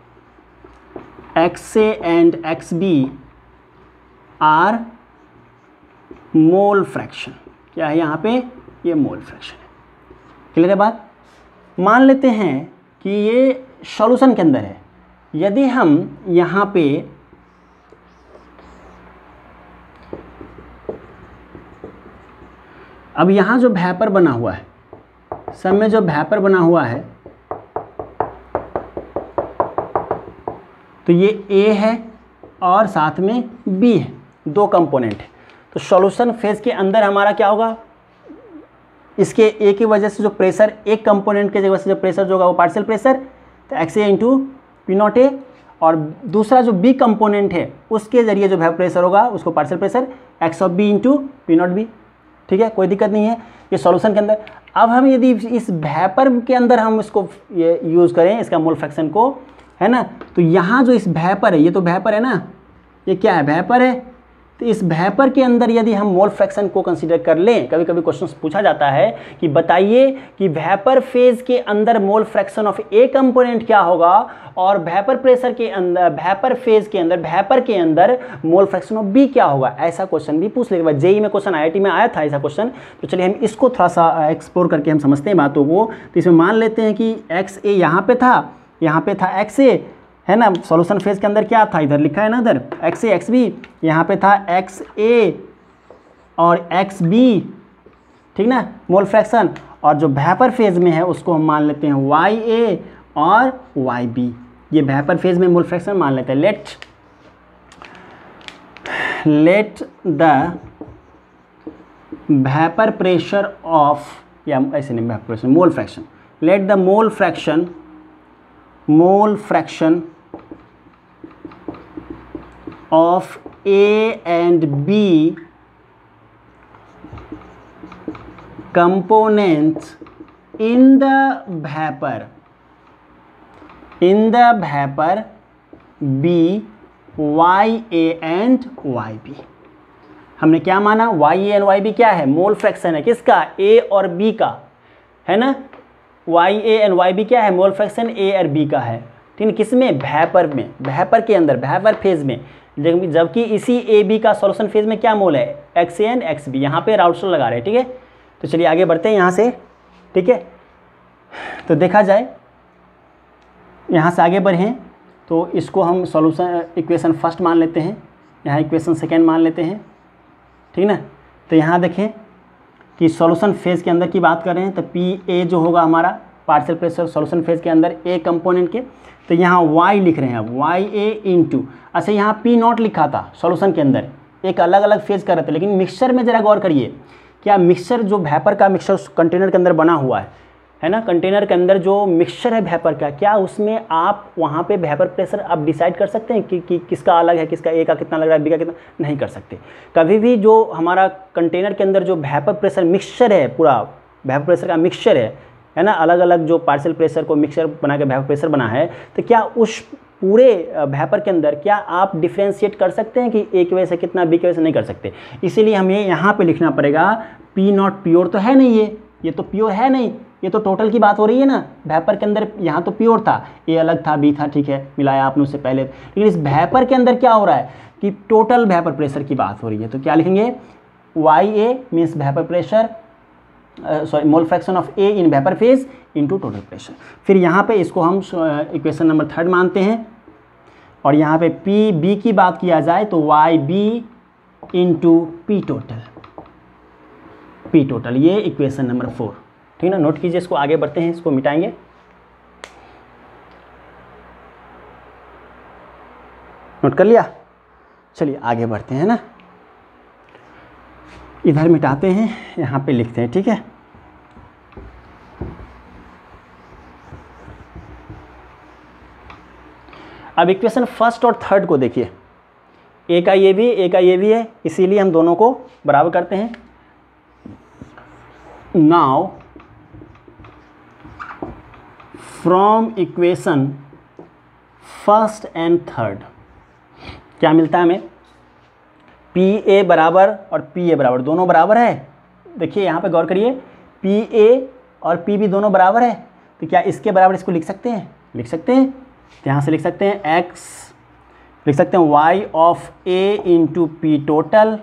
X A and X B are mole fraction. क्या है यहाँ पे, ये मोल फ्रैक्शन है। क्लियर है बात। मान लेते हैं कि ये सॉल्यूशन के अंदर है, यदि हम यहाँ पे अब यहाँ जो वेपर बना हुआ है, सब में जो वेपर बना हुआ है, तो ये ए है और साथ में बी है, दो कंपोनेंट है। तो सॉल्यूशन फेज के अंदर हमारा क्या होगा, इसके ए की वजह से जो प्रेशर, एक कंपोनेंट के वजह से जो प्रेशर जो होगा वो पार्शियल प्रेशर, तो x A into P not A, और दूसरा जो बी कंपोनेंट है उसके जरिए जो वेपर प्रेशर होगा उसको partial pressure X of B into P not B. ठीक है, कोई दिक्कत नहीं है, ये सॉल्यूशन के अंदर। अब हम यदि इस वेपर के अंदर हम इसको ये यूज़ करें, इसका मोल फ्रैक्शन को, है ना, तो यहाँ जो इस वेपर है, ये तो वेपर है ना, ये क्या है, वेपर है, तो इस वेपर के अंदर यदि हम मोल फ्रैक्शन को कंसीडर कर लें, कभी कभी क्वेश्चन पूछा जाता है कि बताइए कि वेपर फेज के अंदर mole fraction of A component क्या होगा और वेपर प्रेशर के अंदर, वेपर फेज के अंदर, वेपर के अंदर मोल फ्रैक्शन ऑफ बी क्या होगा। ऐसा क्वेश्चन भी पूछ लेगा, जेई में क्वेश्चन, आईआईटी में आया था ऐसा क्वेश्चन। तो चलिए हम इसको थोड़ा सा एक्सप्लोर करके हम समझते हैं बातों को। तो इसमें मान लेते हैं कि एक्स ए यहाँ पे था, यहाँ पे था एक्स ए, है ना, सॉल्यूशन फेज के अंदर क्या था, इधर लिखा है ना, इधर एक्स ए एक्स बी, यहाँ पे था एक्स ए और एक्स बी, ठीक ना, मोल फ्रैक्शन, और जो वेपर फेज में है उसको हम मान लेते हैं वाई ए और वाई बी, ये वेपर फेज में मोल फ्रैक्शन मान लेते हैं। Let let the vapour pressure of, या ऐसे नहीं, vapour pressure, mole fraction, let the mole fraction mole fraction of A and B components in the vapor in the vapor B Y A and Y B। हमने क्या माना, Y A and Y B क्या है, मोल फ्रैक्शन है, किसका, A और B का, है ना, Y A and Y B क्या है, मोल फ्रैक्शन A और B का है, ठीक है, किसमें, वेपर में, वेपर के अंदर, वेपर फेज में, जबकि इसी ए बी का सॉल्यूशन फेज में क्या मोल है, X A and X B. यहाँ पे राउल्ट्स लॉ लगा रहे हैं, ठीक है। तो चलिए आगे बढ़ते हैं यहाँ से, ठीक है। तो देखा जाए, यहाँ से आगे बढ़ें तो इसको हम सॉल्यूशन इक्वेशन फर्स्ट मान लेते हैं, यहाँ इक्वेशन सेकेंड मान लेते हैं, ठीक ना। तो यहाँ देखें कि सॉल्यूशन फेज के अंदर की बात कर रहे हैं, तो पी ए जो होगा हमारा पार्शियल प्रेशर सॉल्यूशन फेज के अंदर ए कंपोनेंट के, तो यहाँ y लिख रहे हैं, अब वाई ए इंटू, अच्छा यहाँ पी नॉट लिखा था सॉल्यूशन के अंदर, एक अलग अलग फेज कर रहे थे, लेकिन मिक्सचर में ज़रा गौर करिए, क्या मिक्सचर जो वेपर का मिक्सचर कंटेनर के अंदर बना हुआ है है ना, कंटेनर के अंदर जो मिक्सचर है वेपर का, क्या उसमें आप वहाँ पे वेपर प्रेशर आप डिसाइड कर सकते हैं कि, कि किसका अलग है, किसका ए का कितना लग रहा है, बी का कितना, नहीं कर सकते। कभी भी जो हमारा कंटेनर के अंदर जो वेपर प्रेशर मिक्सचर है, पूरा वेपर प्रेशर का मिक्सचर है है ना, अलग अलग जो पार्शियल प्रेशर को मिक्सचर बना के वेपर प्रेशर बना है, तो क्या उस पूरे वेपर के अंदर क्या आप डिफ्रेंशिएट कर सकते हैं कि ए की वजह से कितना, बी की वजह से नहीं कर सकते। इसीलिए हमें यहाँ पे लिखना पड़ेगा पी नॉट प्योर तो है नहीं, ये ये तो प्योर है नहीं, ये तो टोटल की बात हो रही है ना। वेपर के अंदर यहाँ तो प्योर था, ए अलग था, बी था, ठीक है, मिलाया आपने उससे पहले। लेकिन इस वेपर के अंदर क्या हो रहा है कि टोटल वेपर प्रेशर की बात हो रही है। तो क्या लिखेंगे, Y A means vapour pressure, sorry mole fraction of A in vapour phase into total pressure. फिर यहाँ पे इसको हम इक्वेशन नंबर थर्ड मानते हैं, और यहाँ पे पी बी की बात किया जाए तो Y B into P total, P total, ये इक्वेशन नंबर फोर, ठीक ना। नोट कीजिए, इसको आगे बढ़ते हैं, इसको मिटाएंगे। नोट कर लिया, चलिए आगे बढ़ते हैं ना, इधर मिटाते हैं, यहाँ पे लिखते हैं, ठीक है। अब इक्वेशन फर्स्ट और थर्ड को देखिए, ए का ये भी, ए का ये भी है, इसीलिए हम दोनों को बराबर करते हैं। Now from equation first and third क्या मिलता है हमें, पी ए बराबर और पी ए बराबर, दोनों बराबर है। देखिए यहाँ पे गौर करिए, पी ए और पी बी दोनों बराबर है, तो क्या इसके बराबर इसको लिख सकते हैं, लिख सकते हैं। तो यहाँ से लिख सकते हैं x, लिख सकते हैं y of a into P total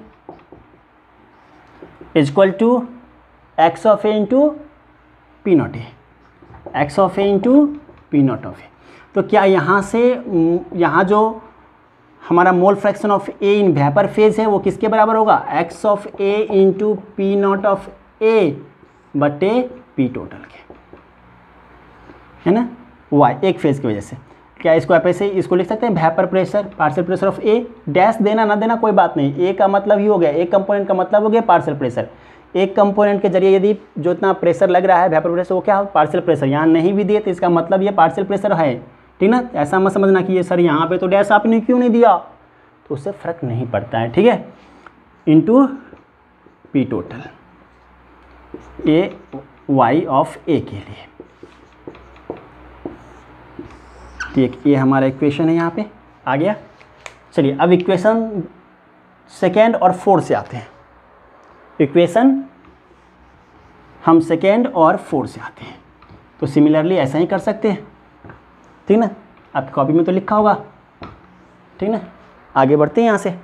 is equal to x of A into P not A, X of A into P not of A. तो क्या यहाँ से, यहाँ जो हमारा mole fraction of A in vapour phase है वो किसके बराबर होगा, X of A into P not of A बटे पी टोटल के, है ना, वाई एक फेज की वजह से। क्या इसको आप ऐसे इसको लिख सकते हैं, vapour pressure, partial pressure of A, dash देना ना देना कोई बात नहीं, ए का मतलब ही हो गया, एक कंपोनेंट का मतलब हो गया पार्शियल प्रेशर। एक कंपोनेंट के जरिए यदि जो इतना प्रेशर लग रहा है वेपर प्रेशर, वो क्या हो, पार्शियल प्रेशर। यहाँ नहीं भी दिए तो इसका मतलब ये पार्शियल प्रेशर है, ठीक ना। ऐसा मत समझना कि ये सर यहाँ पे तो डैश आपने क्यों नहीं दिया, तो उससे फ़र्क नहीं पड़ता है, ठीक है। Into P total A Y of A के लिए, ठीक, ये हमारा इक्वेशन है, यहाँ पे आ गया। चलिए अब इक्वेशन सेकेंड और फोर्थ से आते हैं। इक्वेशन हम सेकेंड और फोर्थ से आते हैं, तो सिमिलरली ऐसा ही कर सकते हैं, ठीक ना। आपकी कॉपी में तो लिखा होगा, ठीक ना। आगे बढ़ते हैं यहाँ से,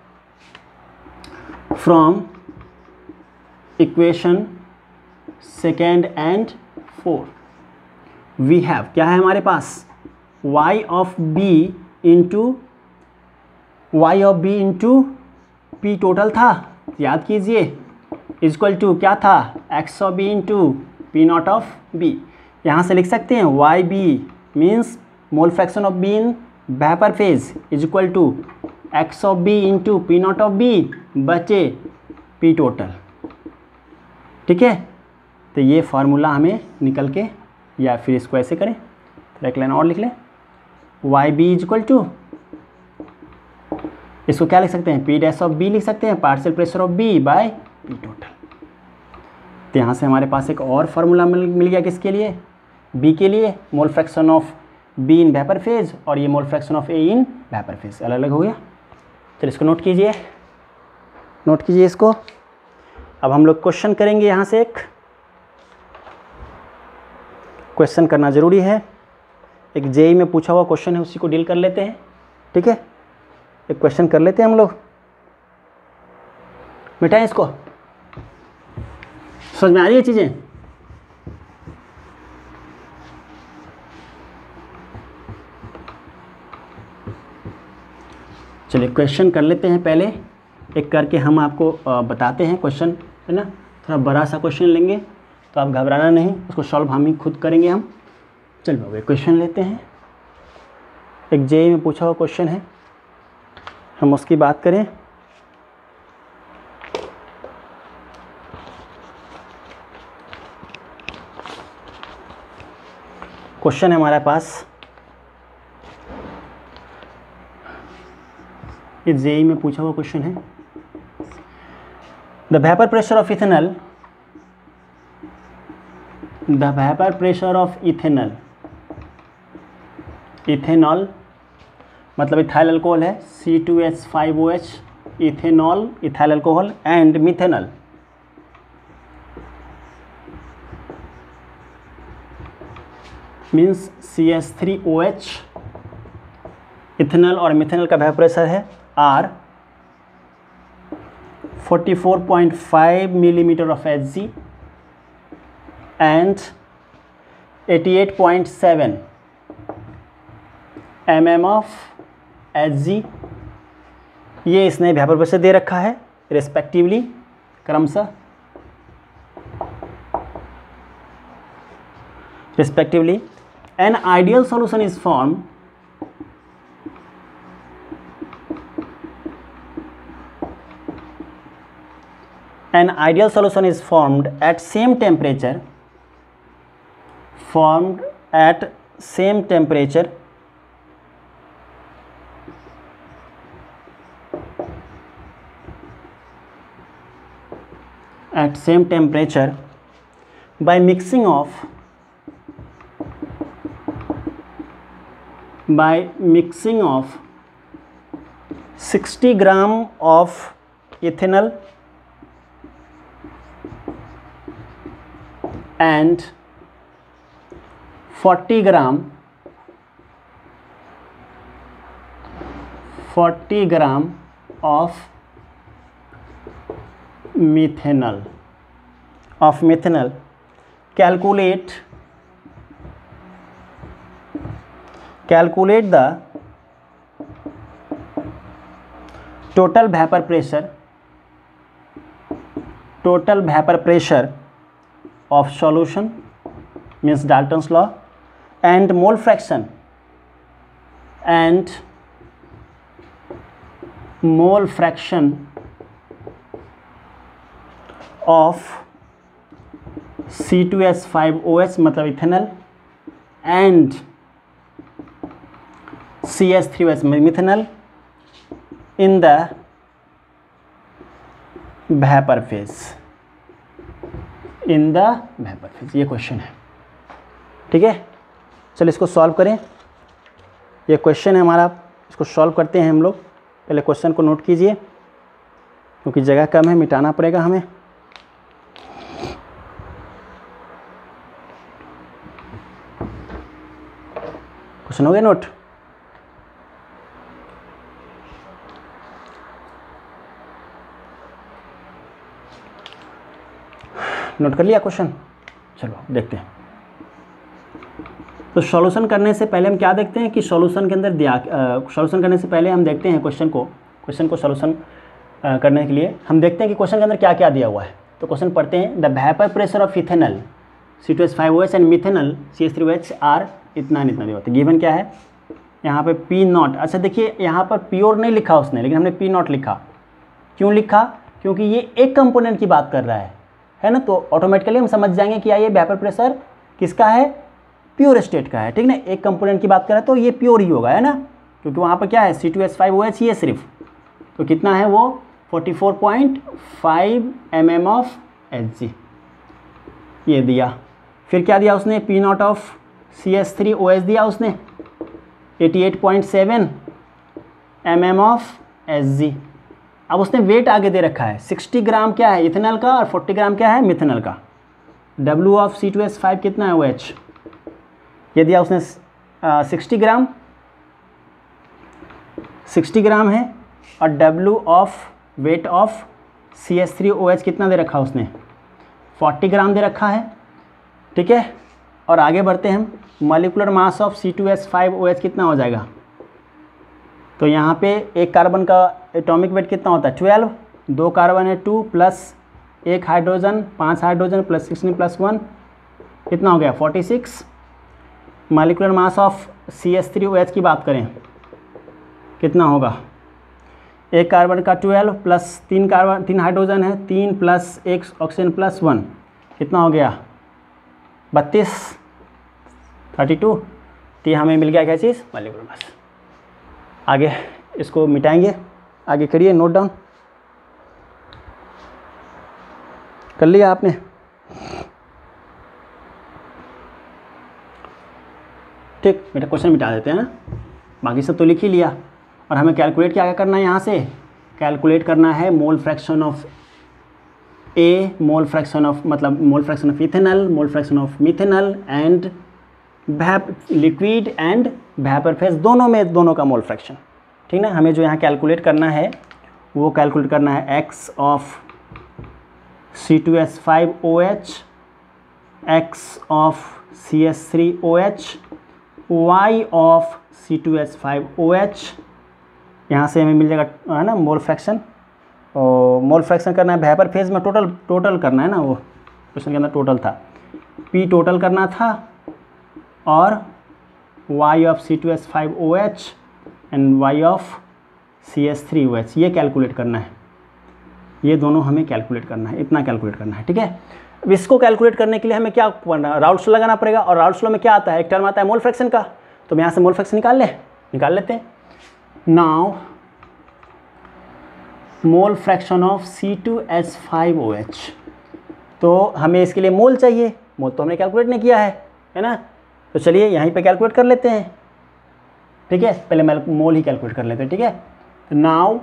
from equation second and fourth we have, क्या है हमारे पास, y of b into Y of B into P total था, याद कीजिए, इक्वल टू क्या था, x of b into P not of b। यहाँ से लिख सकते हैं Y B means mole fraction of b in vapour phase is equal to x of B into P not of B बचे पी टोटल, ठीक है। तो ये फार्मूला हमें निकल के, या फिर इसको ऐसे करें, तो एक लाइन और लिख लें, Y B is equal to, इसको क्या लिख सकते हैं, पी डैश ऑफ बी लिख सकते हैं, partial pressure of B by P total. तो यहाँ से हमारे पास एक और फार्मूला मिल मिल गया, किसके लिए, बी के लिए, mole fraction of B in vapour phase, और ये mole fraction of A in vapour phase, अलग अलग हो गया। चलिए इसको नोट कीजिए, नोट कीजिए इसको। अब हम लोग क्वेश्चन करेंगे, यहाँ से एक क्वेश्चन करना ज़रूरी है, एक जेई में पूछा हुआ क्वेश्चन है, उसी को डील कर लेते हैं, ठीक है। एक क्वेश्चन कर लेते हैं हम लोग, मिटाएं इसको, समझ में आ रही है चीज़ें। चलिए क्वेश्चन कर लेते हैं, पहले एक करके हम आपको बताते हैं क्वेश्चन, है ना। थोड़ा बड़ा सा क्वेश्चन लेंगे, तो आप घबराना नहीं, उसको सॉल्व हम ही खुद करेंगे हम। चल बाबू क्वेश्चन लेते हैं, एक जेई में पूछा हुआ क्वेश्चन है, हम उसकी बात करें। क्वेश्चन है हमारे पास, ये जेई में पूछा हुआ क्वेश्चन है, the vapour pressure of ethanol, the vapour pressure of ethanol, ethanol मतलब इथाइल अल्कोहल है, C two H five O H, ethanol, ethyl alcohol and methanol. Means C H three O H, ethanol और मिथेनॉल का वेपर प्रेशर है are forty four point five millimetre of H G and eighty eight point seven M M of H G. ये इसने वेपर प्रेशर दे रखा है रेस्पेक्टिवली क्रमशः respectively. An ideal solution is formed an ideal solution is formed at same temperature formed at same temperature at same temperature by mixing of by mixing of sixty gram of ethanol and forty gram forty gram of methanol of methanol. Calculate calculate the total vapor pressure total vapor pressure of solution means Dalton's law and mole fraction and mole fraction of C two H five O H मतलब ethanol and C H three O H methanol in the vapour phase in the vapour phase. ये क्वेश्चन है, ठीक है। चलो इसको सॉल्व करें। ये क्वेश्चन है हमारा, इसको सॉल्व करते हैं हम लोग। पहले क्वेश्चन को नोट कीजिए क्योंकि जगह कम है, मिटाना पड़ेगा हमें। क्वेश्चन हो गया नोट? नोट कर लिया क्वेश्चन? चलो देखते हैं। तो सॉल्यूशन करने से पहले हम क्या देखते हैं कि सॉल्यूशन के अंदर दिया सॉल्यूशन करने से पहले हम देखते हैं क्वेश्चन को क्वेश्चन को सॉल्यूशन करने के लिए हम देखते हैं कि क्वेश्चन के अंदर क्या क्या दिया हुआ है। तो क्वेश्चन पढ़ते हैं। The vapour pressure of ethanol C two H five O H and methanol C H three O H are इतना इतना दिया होता है। गिवन क्या है यहाँ पे पी नॉट। अच्छा देखिए यहाँ पर प्योर नहीं लिखा उसने, लेकिन हमने पी नॉट लिखा। क्यों लिखा? क्योंकि ये एक कंपोनेंट की बात कर रहा है, है ना। तो ऑटोमेटिकली हम समझ जाएंगे कि ये वेपर प्रेशर किसका है, प्योर स्टेट का है, ठीक ना। एक कंपोनेंट की बात कर रहा है तो ये प्योर ही होगा, है ना, क्योंकि वहाँ पर क्या है C two H five O H ही है सिर्फ। तो कितना है वो forty four point five M M of H G ये दिया। फिर क्या दिया उसने, P not of C H three O H दिया उसने eighty eight point seven M M of H G. अब उसने वेट आगे दे रखा है, सिक्सटी ग्राम क्या है इथेनॉल का और फोर्टी ग्राम क्या है मिथेनॉल का। W of C two H five कितना है ओ एच, ये दिया उसने सिक्सटी ग्राम सिक्सटी ग्राम है। और W of weight of C H three O H कितना दे रखा उसने, फोर्टी ग्राम दे रखा है, ठीक है। और आगे बढ़ते हैं हम। Molecular mass of C two H five O H कितना हो जाएगा। तो यहाँ पे एक कार्बन का एटॉमिक वेट कितना होता है ट्वेल्व, दो कार्बन है टू प्लस एक हाइड्रोजन पाँच hydrogen plus sixteen plus one कितना हो गया forty six. Molecular mass of C H three O H की बात करें कितना होगा, एक कार्बन का ट्वेल्व प्लस तीन कार्बन तीन हाइड्रोजन है, तीन प्लस एक ऑक्सीजन प्लस वन कितना हो गया बत्तीस थर्टी टू। तो ये हमें मिल गया क्या चीज़, मॉलिक्यूलर मास। आगे इसको मिटाएंगे, आगे करिए नोट डाउन। कर लिया आपने? ठीक, बेटा क्वेश्चन मिटा देते हैं ना। बाकी सब तो लिख ही लिया। और हमें कैलकुलेट क्या क्या करना है, यहाँ से कैलकुलेट करना है mole fraction of A, mole fraction of मतलब mole fraction of ethanol, mole fraction of methanol and वैप लिक्विड एंड वेपर फेज, दोनों में दोनों का मोल फ्रैक्शन। ठीक ना, हमें जो यहाँ कैलकुलेट करना है वो कैलकुलेट करना है X of C two S five O H, X of C S three O H, Y of C two S five O H. यहाँ से हमें मिल जाएगा है ना मोल फ्रैक्शन, और मोल फ्रैक्शन करना है वेपर फेज में, टोटल टोटल करना है ना, वो क्वेश्चन के अंदर टोटल था, पी टोटल करना था, और Y of C two S five O H and Y of C S three O H, ये कैलकुलेट करना है। ये दोनों हमें कैलकुलेट करना है, इतना कैलकुलेट करना है। ठीक है, अब इसको कैलकुलेट करने के लिए हमें क्या करना, राउल्ट्स लॉ लगाना पड़ेगा। और राउल्ट्स लॉ में क्या आता है, एक टर्म आता है मोल फ्रैक्शन का, तो हम यहाँ से मोल फ्रैक्शन निकाल ले निकाल लेते हैं। Now mole fraction of C two S five O H, तो हमें इसके लिए मोल चाहिए, मोल तो हमने कैलकुलेट नहीं किया है, है ना, तो चलिए यहीं पे कैलकुलेट कर लेते हैं। ठीक है, पहले मोल ही कैलकुलेट कर लेते हैं। ठीक है, तो now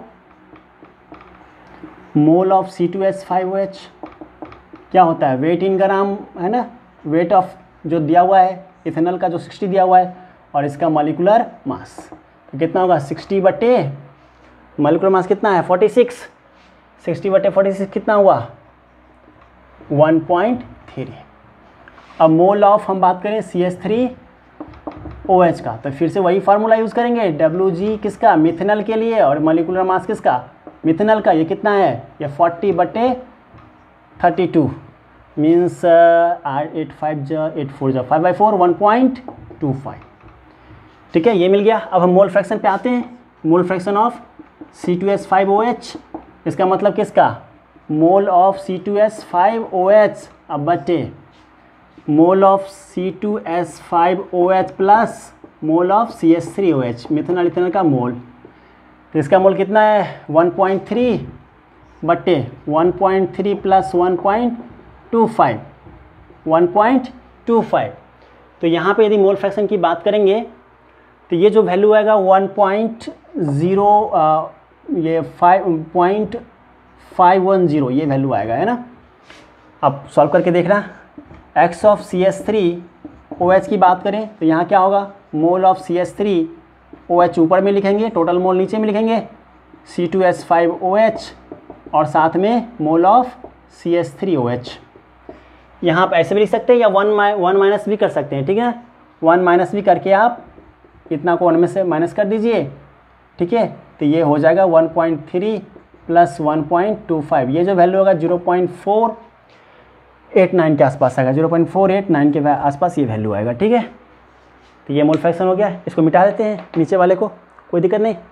mole of C two S five O H क्या होता है, वेट इन ग्राम, है ना, वेट ऑफ जो दिया हुआ है इथेनॉल का जो सिक्सटी दिया हुआ है, और इसका मॉलिक्यूलर मास तो कितना होगा सिक्सटी बटे मॉलिक्यूलर मास कितना है फोर्टी सिक्स, सिक्सटी बटे फोर्टी सिक्स कितना हुआ वन पॉइंट थ्री। अब मोल ऑफ हम बात करें C S three O H का, तो फिर से वही फार्मूला यूज़ करेंगे, डब्ल्यू जी किसका मिथेनॉल के लिए, और मॉलिक्यूलर मास किसका मिथेनॉल का, ये कितना है ये फोर्टी बटे thirty two means eight five जा एट फोर जा five by four one point two five. ठीक है, ये मिल गया। अब हम मोल फ्रैक्शन पे आते हैं, mole fraction of C two S five O H, इसका मतलब किसका mole of C two S five O H अब बटे mole of C two S five O H plus mole of C S three O H, methanol ethanol का मोल, तो इसका मोल कितना है वन पॉइंट थ्री बटे one point three plus one point two five, one point two five. तो यहाँ पे यदि मोल फ्रैक्शन की बात करेंगे तो ये जो वैल्यू आएगा वन पॉइंट ज़ीरो ये five point five one zero ये वैल्यू आएगा, है ना। अब सॉल्व करके देखना, X of C S three O H की बात करें तो यहाँ क्या होगा mole of C S three O H ऊपर में लिखेंगे, टोटल मोल नीचे में लिखेंगे, C two S five O H और साथ में mole of C S three O H. यहाँ आप ऐसे भी लिख सकते हैं या वन माइ वन माइनस भी कर सकते हैं। ठीक है, वन माइनस भी करके आप इतना को वन में से माइनस कर दीजिए। ठीक है, तो ये हो जाएगा one point three plus one point two five, ये जो वैल्यू होगा zero point four eight nine के आसपास आएगा, zero point four eight nine के आसपास ये वैल्यू आएगा। ठीक है, तो ये मोल फ्रैक्शन हो गया, इसको मिटा देते हैं नीचे वाले को, कोई दिक्कत नहीं।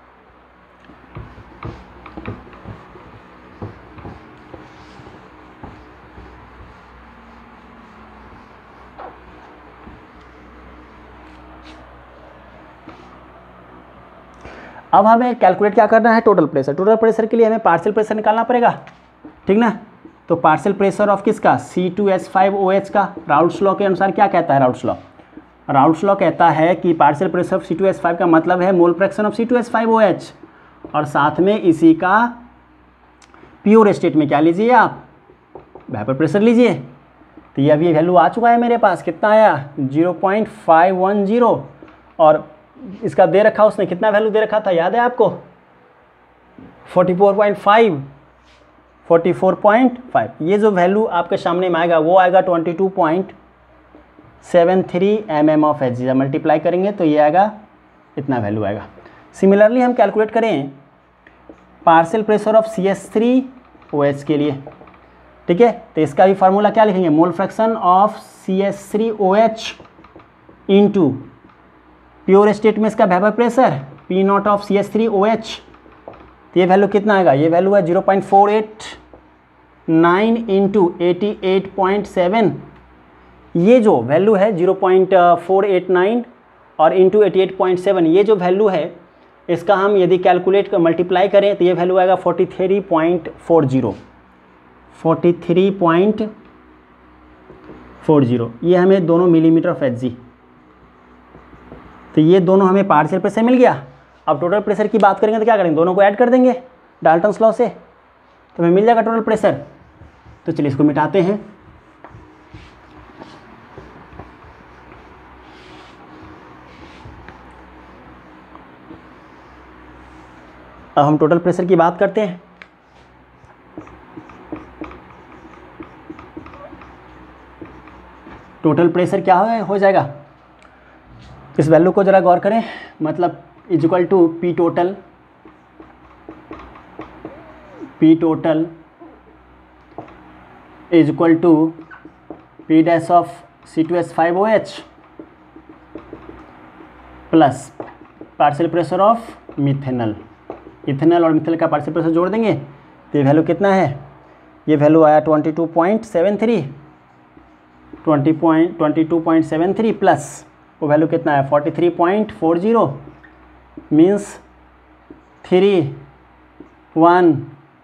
अब हमें कैलकुलेट क्या करना है टोटल प्रेशर, टोटल प्रेशर के लिए हमें पार्शियल प्रेशर निकालना पड़ेगा। ठीक ना, तो पार्शियल प्रेशर ऑफ किसका C two S five O H का राउल्ट्स लॉ के अनुसार क्या कहता है राउल्ट्स लॉ, राउल्ट्स लॉ कहता है कि partial pressure of C two S five का मतलब है mole fraction of C two S five O H, और साथ में इसी का प्योर स्टेट में क्या लीजिए आप वेपर प्रेशर लीजिए। तो ये अभी वैल्यू आ चुका है मेरे पास, कितना आया zero point five one zero, और इसका दे रखा उसने कितना वैल्यू दे रखा था याद है आपको forty four point five, forty four point five. ये जो वैल्यू आपके सामने में आएगा वो आएगा twenty two point seven three M M of H G, multiply करेंगे तो ये आएगा इतना वैल्यू आएगा। सिमिलरली हम कैलकुलेट करें partial pressure of C S three O H के लिए। ठीक है, तो इसका भी फार्मूला क्या लिखेंगे mole fraction of C S three O H into pure state में इसका vapour pressure P not of C S three O H, तो ये वैल्यू कितना आएगा, ये वैल्यू है zero point four eight nine into eighty eight point seven, ये जो वैल्यू है zero point four eight nine और into eighty eight point seven, ये जो वैल्यू है इसका हम यदि कैलकुलेट कर मल्टीप्लाई करें तो ये वैल्यू आएगा forty three point four zero, forty three point four zero, ये हमें दोनों मिलीमीटर ऑफ एच जी तो ये दोनों हमें पार्शियल प्रेशर मिल गया। अब टोटल प्रेशर की बात करेंगे तो क्या करेंगे, दोनों को ऐड कर देंगे डाल्टन्स लॉ से, तो हमें मिल जाएगा टोटल प्रेशर। तो चलिए इसको मिटाते हैं। अब हम टोटल प्रेशर की बात करते हैं। टोटल प्रेशर क्या हो, हो जाएगा, इस वैल्यू को जरा गौर करें, मतलब is equal to P total, P total is equal to P dash of C two H five O H plus partial pressure of methanal. Ethanol और मिथेनॉल का पार्शियल प्रेशर जोड़ देंगे तो ये वैल्यू कितना है, ये वैल्यू आया twenty two point seven three, twenty point twenty two point seven three plus वो वैल्यू कितना है forty three point four zero, means three one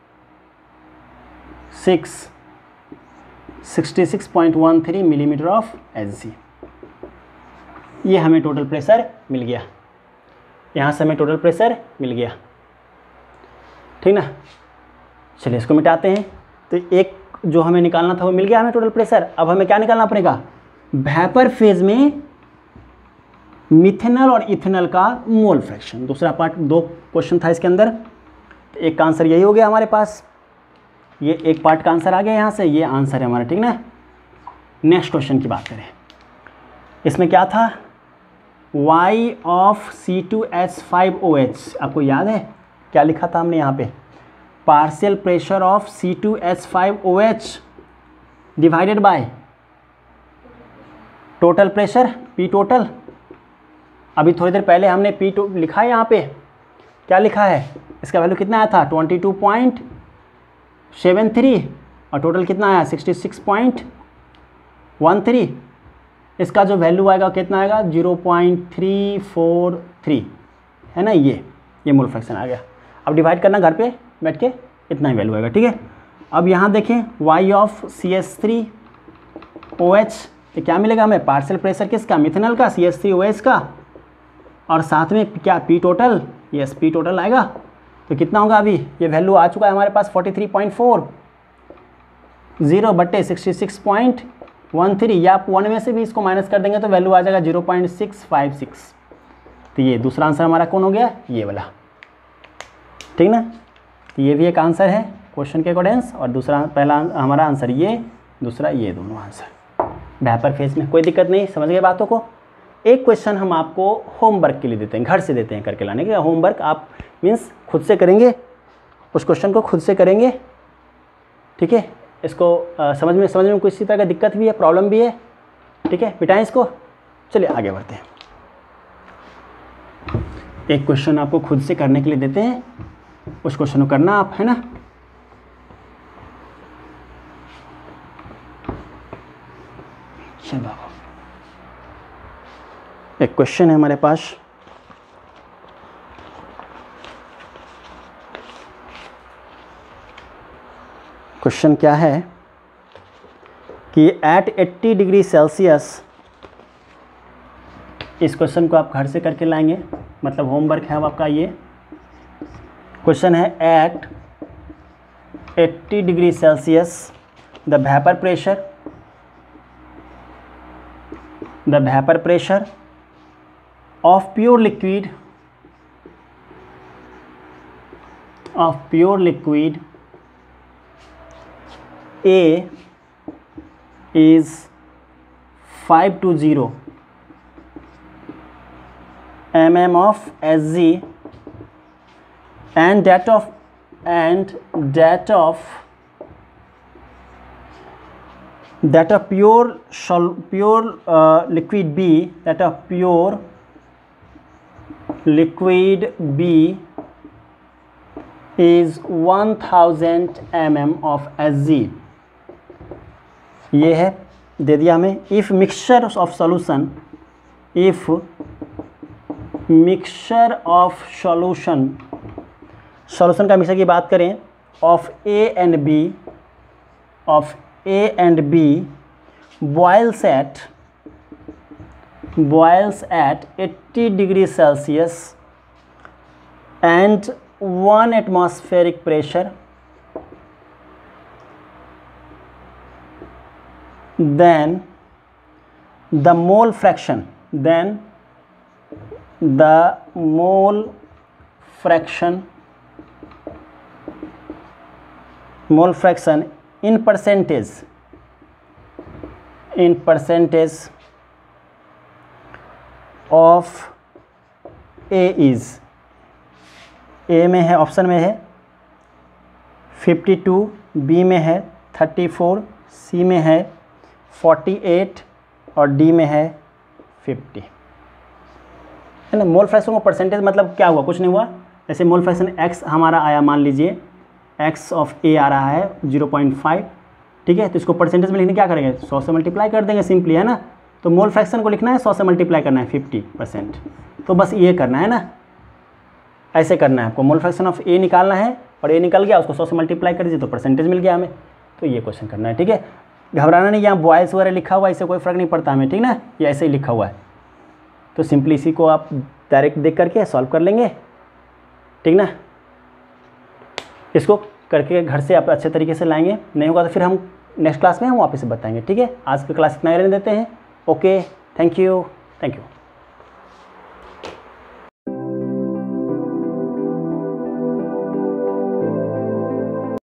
six sixty six point one three millimetre of H G. ये हमें टोटल प्रेशर मिल गया, यहाँ से हमें टोटल प्रेशर मिल गया, ठीक ना। चलिए इसको मिटाते हैं। तो एक जो हमें निकालना था वो मिल गया हमें टोटल प्रेशर। अब हमें क्या निकालना पड़ेगा, वेपर फेज में मिथेनॉल और इथेनॉल का मोल फ्रैक्शन। दूसरा पार्ट, दो क्वेश्चन था इसके अंदर, तो एक का आंसर यही हो गया हमारे पास, ये एक पार्ट का आंसर आ गया यहाँ से, ये आंसर है हमारा, ठीक ना। नेक्स्ट क्वेश्चन की बात करें, इसमें क्या था, y of C two H five O H, आपको याद है क्या लिखा था हमने यहाँ पे, partial pressure of C two H five O H divided by total pressure P total. अभी थोड़ी देर पहले हमने P टू लिखा है, यहाँ पे क्या लिखा है, इसका वैल्यू कितना आया था twenty two point seven three और टोटल कितना आया sixty six point one three. इसका जो वैल्यू आएगा कितना आएगा zero point three four three, है ना, ये ये मोल फ्रैक्शन आ गया। अब डिवाइड करना घर पे बैठ के, इतना ही वैल्यू आएगा, ठीक है। अब यहाँ देखें y of C H three O H, तो क्या मिलेगा हमें, पार्शियल प्रेशर किसका, मिथेनॉल का, C H three O H का, और साथ में क्या P total, yes P total आएगा। तो कितना होगा, अभी ये वैल्यू आ चुका है हमारे पास forty three point four zero बट्टे sixty six point one three, या आप वन में से भी इसको माइनस कर देंगे तो वैल्यू आ जाएगा zero point six five six. तो ये दूसरा आंसर हमारा कौन हो गया, ये वाला, ठीक ना। तो ये भी एक आंसर है क्वेश्चन के अकॉर्डिंग, और दूसरा पहला हमारा आंसर ये, दूसरा ये, दोनों आंसर वेपर फेज में। कोई दिक्कत नहीं, समझ गए बातों को। एक क्वेश्चन हम आपको होमवर्क के लिए देते हैं, घर से देते हैं करके लाने के, होमवर्क आप मीन्स खुद से करेंगे, उस क्वेश्चन को खुद से करेंगे, ठीक है। इसको आ, समझ में समझ में किसी तरह का दिक्कत भी है, प्रॉब्लम भी है, ठीक है, मिटाएं इसको। चलिए आगे बढ़ते हैं। एक क्वेश्चन आपको खुद से करने के लिए देते हैं, उस क्वेश्चन को करना आप, है ना। चलो एक क्वेश्चन है हमारे पास, क्वेश्चन क्या है कि एट एट्टी डिग्री सेल्सियस, इस क्वेश्चन को आप घर से करके लाएंगे, मतलब होमवर्क है अब आपका। ये क्वेश्चन है at eighty degree Celsius the vapour pressure the vapour pressure of pure liquid of pure liquid A is five to zero mm of Hg and that of and that of that of pure sol pure uh, liquid B, that of pure liquid B is one thousand mm of Hg। ये है, दे दिया हमें। If mixture of solution if mixture of solution solution का मिक्सचर की बात करें of A and B of A and B boils at boils at eighty degrees Celsius and one atmospheric pressure, then the mole fraction then the mole fraction mole fraction in percentage in percentage of A is, A में है, ऑप्शन में है फिफ्टी टू, बी में है थर्टी फोर, सी में है फोर्टी एट और डी में है फिफ्टी, है ना। मोल फ्रैक्शन को परसेंटेज मतलब क्या हुआ, कुछ नहीं हुआ। जैसे मोल फ्रैक्शन एक्स हमारा आया, मान लीजिए एक्स ऑफ ए आ रहा है ज़ीरो पॉइंट फाइव, ठीक है। तो इसको परसेंटेज में लिखने क्या करेंगे, सौ से मल्टीप्लाई कर देंगे सिंपली, है ना। तो मोल फ्रैक्शन को लिखना है सौ से मल्टीप्लाई करना है फिफ्टी परसेंट, तो बस ये करना है ना, ऐसे करना है आपको। मोल फ्रैक्शन ऑफ ए निकालना है और ए निकल गया, उसको सौ से मल्टीप्लाई कर दीजिए तो परसेंटेज मिल गया हमें। तो ये क्वेश्चन करना है, ठीक है। घबराना नहीं, यहाँ बॉयल्स वगैरह लिखा हुआ है, इससे कोई फ़र्क नहीं पड़ता हमें, ठीक ना, ये ऐसे ही लिखा हुआ है। तो सिंपली इसी को आप डायरेक्ट देख करके सॉल्व कर लेंगे, ठीक ना। इसको करके घर से आप अच्छे तरीके से लाएंगे, नहीं होगा तो फिर हम नेक्स्ट क्लास में हम वापस से बताएंगे, ठीक है। आज की क्लास इतना ही रहने देते हैं। Okay, thank you, thank you.